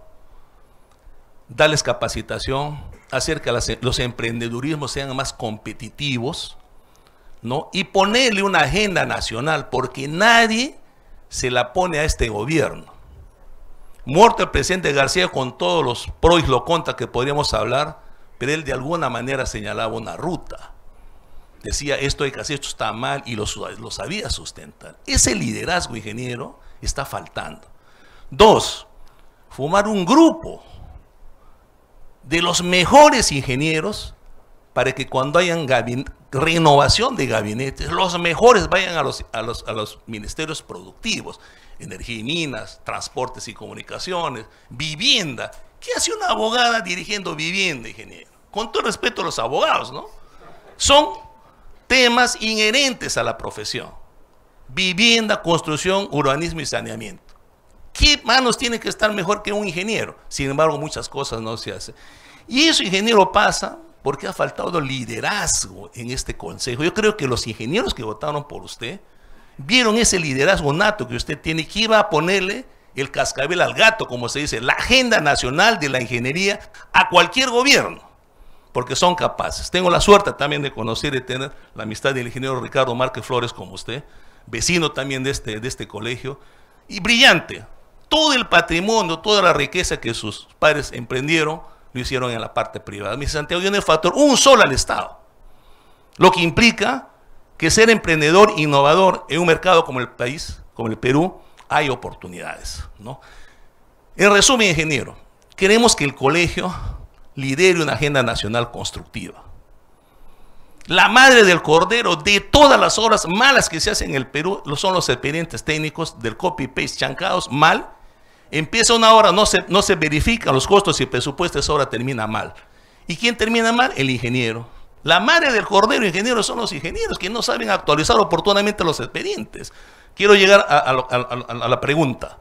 Darles capacitación, hacer que los emprendedurismos sean más competitivos, ¿no? Y ponerle una agenda nacional, porque nadie se la pone a este gobierno. Muerto el presidente García con todos los pros y los contras que podríamos hablar, pero él de alguna manera señalaba una ruta. Decía, esto hay que hacer, esto está mal, y lo sabía sustentar. Ese liderazgo, ingeniero, está faltando. 2, formar un grupo de los mejores ingenieros para que cuando hayan renovación de gabinetes, los mejores vayan a los ministerios productivos. Energía y minas, transportes y comunicaciones, vivienda. ¿Qué hace una abogada dirigiendo vivienda, ingeniero? Con todo respeto a los abogados, ¿no? Son temas inherentes a la profesión. Vivienda, construcción, urbanismo y saneamiento. ¿Qué manos tiene que estar mejor que un ingeniero? Sin embargo, muchas cosas no se hacen. Y eso, ingeniero, pasa porque ha faltado liderazgo en este consejo. Yo creo que los ingenieros que votaron por usted vieron ese liderazgo nato que usted tiene, que iba a ponerle el cascabel al gato, como se dice, la agenda nacional de la ingeniería a cualquier gobierno, porque son capaces. Tengo la suerte también de conocer y tener la amistad del ingeniero Ricardo Márquez Flores como usted, vecino también de este colegio, y brillante. Todo el patrimonio, toda la riqueza que sus padres emprendieron, lo hicieron en la parte privada. Mi Santiago tiene el factor un solo al Estado, lo que implica que ser emprendedor, innovador en un mercado como el país, como el Perú, hay oportunidades, ¿no? En resumen, ingeniero, queremos que el colegio lidere una agenda nacional constructiva. La madre del cordero de todas las obras malas que se hacen en el Perú son los expedientes técnicos del copy-paste chancados mal. Empieza una obra, no se verifican los costos y el presupuesto, esa obra termina mal. ¿Y quién termina mal? El ingeniero. La madre del cordero, ingeniero, son los ingenieros que no saben actualizar oportunamente los expedientes. Quiero llegar a la pregunta.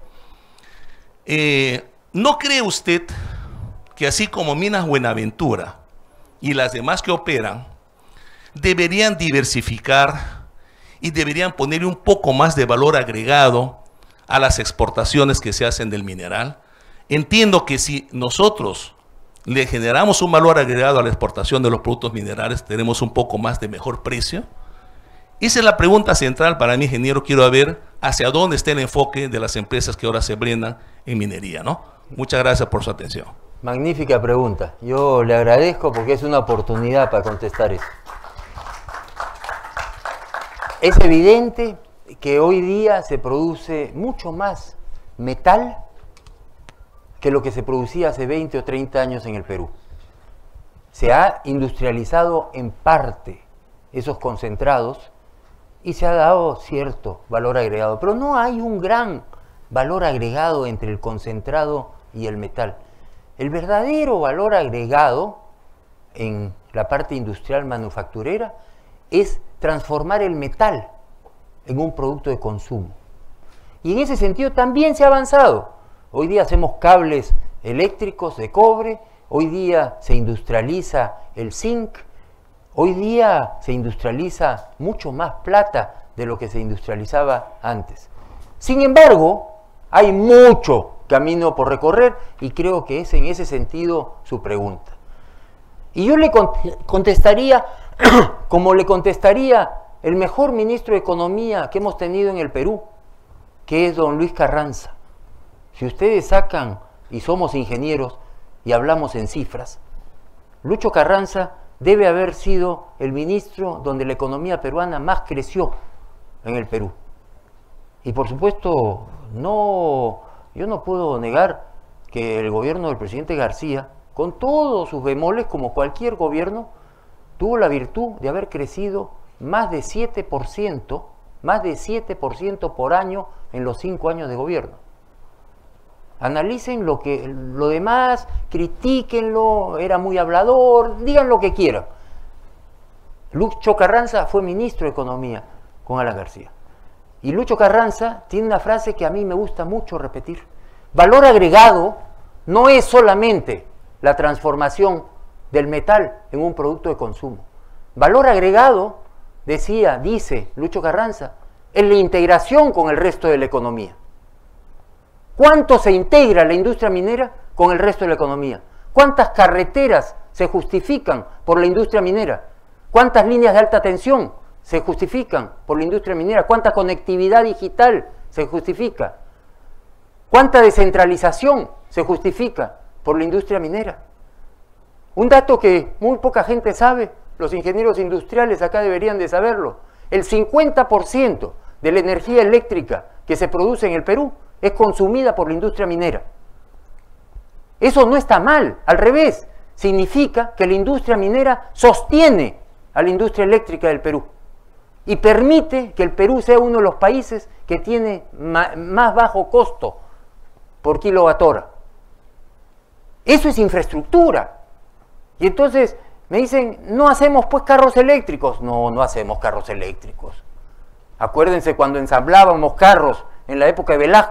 ¿No cree usted que así como Minas Buenaventura y las demás que operan, deberían diversificar y deberían ponerle un poco más de valor agregado a las exportaciones que se hacen del mineral? Entiendo que si nosotros le generamos un valor agregado a la exportación de los productos minerales, tenemos un poco más de mejor precio. Esa es la pregunta central para mí, ingeniero. Quiero ver hacia dónde está el enfoque de las empresas que ahora se brindan en minería, ¿no? Muchas gracias por su atención. Magnífica pregunta. Yo le agradezco porque es una oportunidad para contestar eso. Es evidente que hoy día se produce mucho más metal que lo que se producía hace 20 o 30 años en el Perú. Se ha industrializado en parte esos concentrados y se ha dado cierto valor agregado, pero no hay un gran valor agregado entre el concentrado y el metal. El verdadero valor agregado en la parte industrial manufacturera es transformar el metal en un producto de consumo. Y en ese sentido también se ha avanzado. Hoy día hacemos cables eléctricos de cobre, hoy día se industrializa el zinc, hoy día se industrializa mucho más plata de lo que se industrializaba antes. Sin embargo, hay mucho camino por recorrer y creo que es en ese sentido su pregunta. Y yo le contestaría, como le contestaría el mejor ministro de Economía que hemos tenido en el Perú, que es don Luis Carranza. Si ustedes sacan, y somos ingenieros, y hablamos en cifras, Lucho Carranza debe haber sido el ministro donde la economía peruana más creció en el Perú. Y por supuesto, yo no puedo negar que el gobierno del presidente García, con todos sus bemoles, como cualquier gobierno, tuvo la virtud de haber crecido más de 7% por año en los 5 años de gobierno. Analicen lo demás, critíquenlo, era muy hablador, digan lo que quieran. Lucho Carranza fue ministro de Economía con Alan García. Y Lucho Carranza tiene una frase que a mí me gusta mucho repetir. Valor agregado no es solamente la transformación del metal en un producto de consumo. Valor agregado, dice Lucho Carranza, es la integración con el resto de la economía. ¿Cuánto se integra la industria minera con el resto de la economía? ¿Cuántas carreteras se justifican por la industria minera? ¿Cuántas líneas de alta tensión se justifican por la industria minera? ¿Cuánta conectividad digital se justifica? ¿Cuánta descentralización se justifica por la industria minera? Un dato que muy poca gente sabe, los ingenieros industriales acá deberían de saberlo. El 50% de la energía eléctrica que se produce en el Perú es consumida por la industria minera. Eso no está mal, al revés, significa que la industria minera sostiene a la industria eléctrica del Perú y permite que el Perú sea uno de los países que tiene más bajo costo por kilowatt-hora. Eso es infraestructura. Y entonces me dicen, no hacemos pues carros eléctricos. No hacemos carros eléctricos. Acuérdense cuando ensamblábamos carros en la época de Velasco,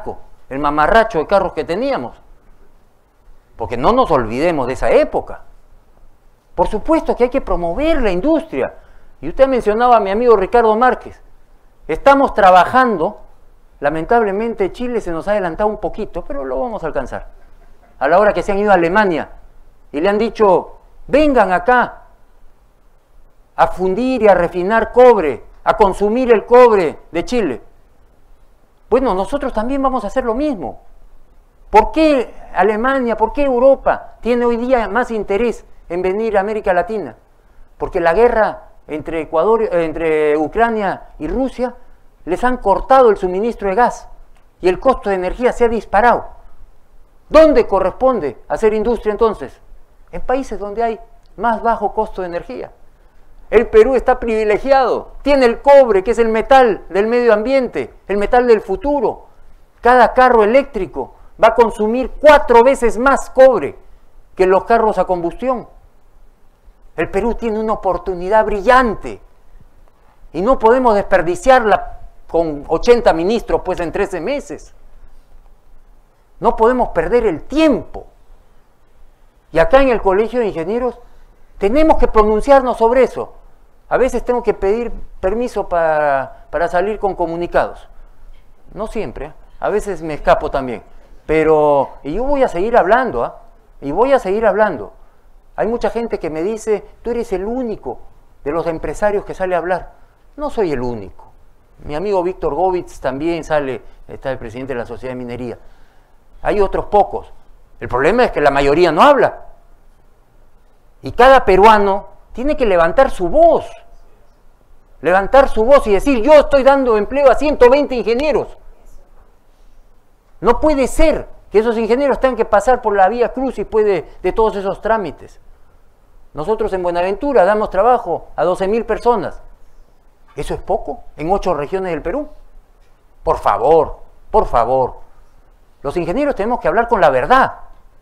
el mamarracho de carros que teníamos. Porque no nos olvidemos de esa época. Por supuesto que hay que promover la industria. Y usted mencionaba a mi amigo Ricardo Márquez. Estamos trabajando, lamentablemente Chile se nos ha adelantado un poquito, pero lo vamos a alcanzar. A la hora que se han ido a Alemania y le han dicho, vengan acá a fundir y a refinar cobre, a consumir el cobre de Chile. Bueno, nosotros también vamos a hacer lo mismo. ¿Por qué Alemania, por qué Europa tiene hoy día más interés en venir a América Latina? Porque la guerra entre Ucrania y Rusia les han cortado el suministro de gas y el costo de energía se ha disparado. ¿Dónde corresponde hacer industria entonces? En países donde hay más bajo costo de energía. El Perú está privilegiado, tiene el cobre, que es el metal del medio ambiente, el metal del futuro. Cada carro eléctrico va a consumir 4 veces más cobre que los carros a combustión. El Perú tiene una oportunidad brillante y no podemos desperdiciarla con 80 ministros pues en 13 meses. No podemos perder el tiempo. Y acá en el Colegio de Ingenieros tenemos que pronunciarnos sobre eso. A veces tengo que pedir permiso para salir con comunicados. No siempre, a veces me escapo también. Pero, y yo voy a seguir hablando, y voy a seguir hablando. Hay mucha gente que me dice, tú eres el único de los empresarios que sale a hablar. No soy el único. Mi amigo Víctor Govitz también sale, está el presidente de la Sociedad de Minería. Hay otros pocos. El problema es que la mayoría no habla. Y cada peruano tiene que levantar su voz. Levantar su voz y decir, yo estoy dando empleo a 120 ingenieros. No puede ser que esos ingenieros tengan que pasar por la vía crucis de todos esos trámites. Nosotros en Buenaventura damos trabajo a 12.000 personas. ¿Eso es poco en 8 regiones del Perú? Por favor, por favor. Los ingenieros tenemos que hablar con la verdad.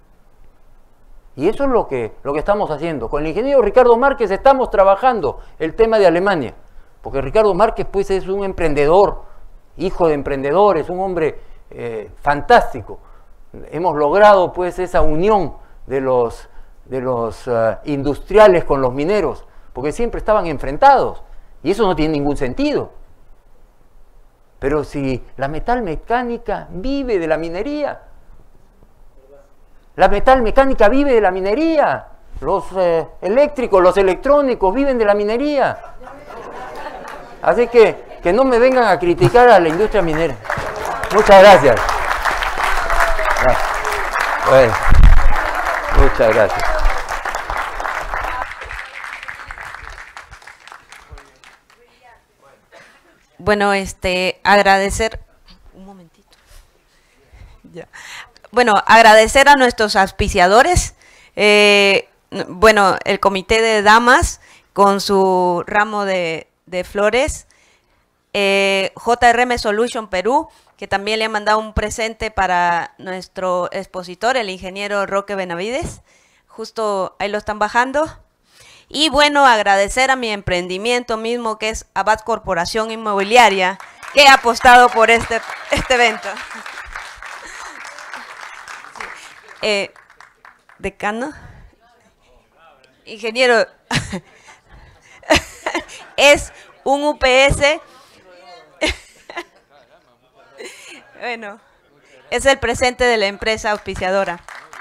Y eso es lo que estamos haciendo. Con el ingeniero Ricardo Márquez estamos trabajando el tema de Alemania. Porque Ricardo Márquez pues es un emprendedor, hijo de emprendedores, un hombre fantástico. Hemos logrado pues esa unión de los industriales con los mineros, porque siempre estaban enfrentados. Y eso no tiene ningún sentido. Pero si la metalmecánica vive de la minería, la metalmecánica vive de la minería, los eléctricos, los electrónicos viven de la minería. Así que no me vengan a criticar a la industria minera. Muchas gracias. Bueno, muchas gracias. Bueno, agradecer, un momentito. Ya. Bueno, agradecer a nuestros auspiciadores, bueno, el Comité de Damas con su ramo de flores, JRM Solution Perú, que también le ha mandado un presente para nuestro expositor, el ingeniero Roque Benavides, justo ahí lo están bajando. Y bueno, agradecer a mi emprendimiento mismo, que es Abad Corporación Inmobiliaria, que ha apostado por este evento. Decano, ingeniero, es un UPS. Bueno, es el presente de la empresa auspiciadora.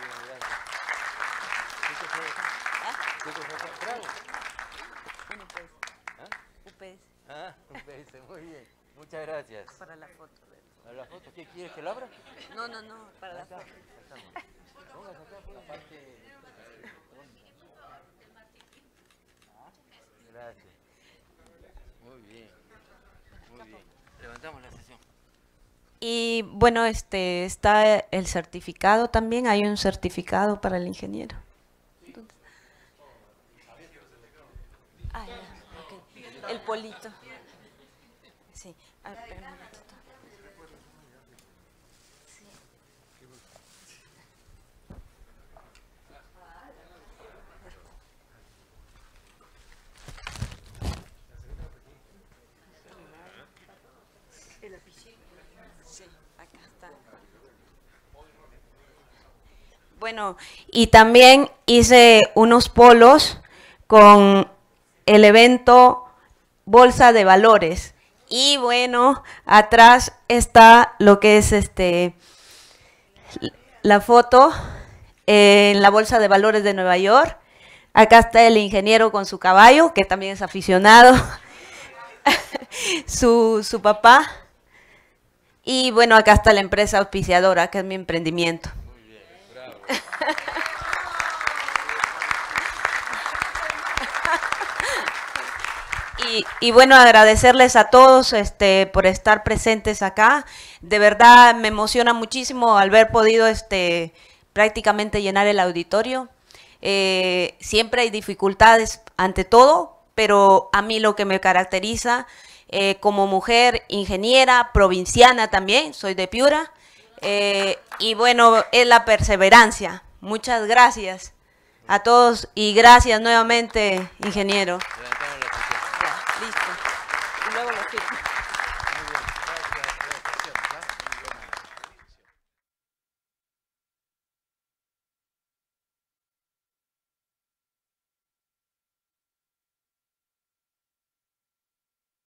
Muy bien, muchas gracias. Para la foto. ¿Para la foto? ¿Qué quieres que la abra? No, para la foto. Póngase acá por la parte. Gracias. Muy bien, muy bien. Levantamos la sesión. Y bueno, está el certificado también, hay un certificado para el ingeniero. Ah, ya, ok. El polito. Sí, a ver, espérame un ratito. Sí. ¿El lapicero? Sí, acá está. Bueno, y también hice unos polos con el evento Bolsa de Valores. Y bueno, atrás está lo que es la foto en la Bolsa de Valores de Nueva York. Acá está el ingeniero con su caballo, que también es aficionado, su papá. Y bueno, acá está la empresa auspiciadora, que es mi emprendimiento. Muy bien, bravo. Y bueno, agradecerles a todos por estar presentes acá. De verdad me emociona muchísimo haber podido prácticamente llenar el auditorio. Siempre hay dificultades ante todo, pero a mí lo que me caracteriza como mujer ingeniera, provinciana también, soy de Piura, y bueno, es la perseverancia. Muchas gracias a todos y gracias nuevamente, ingeniero. Levantamos la sesión. Ya, listo. Y luego lo firmo.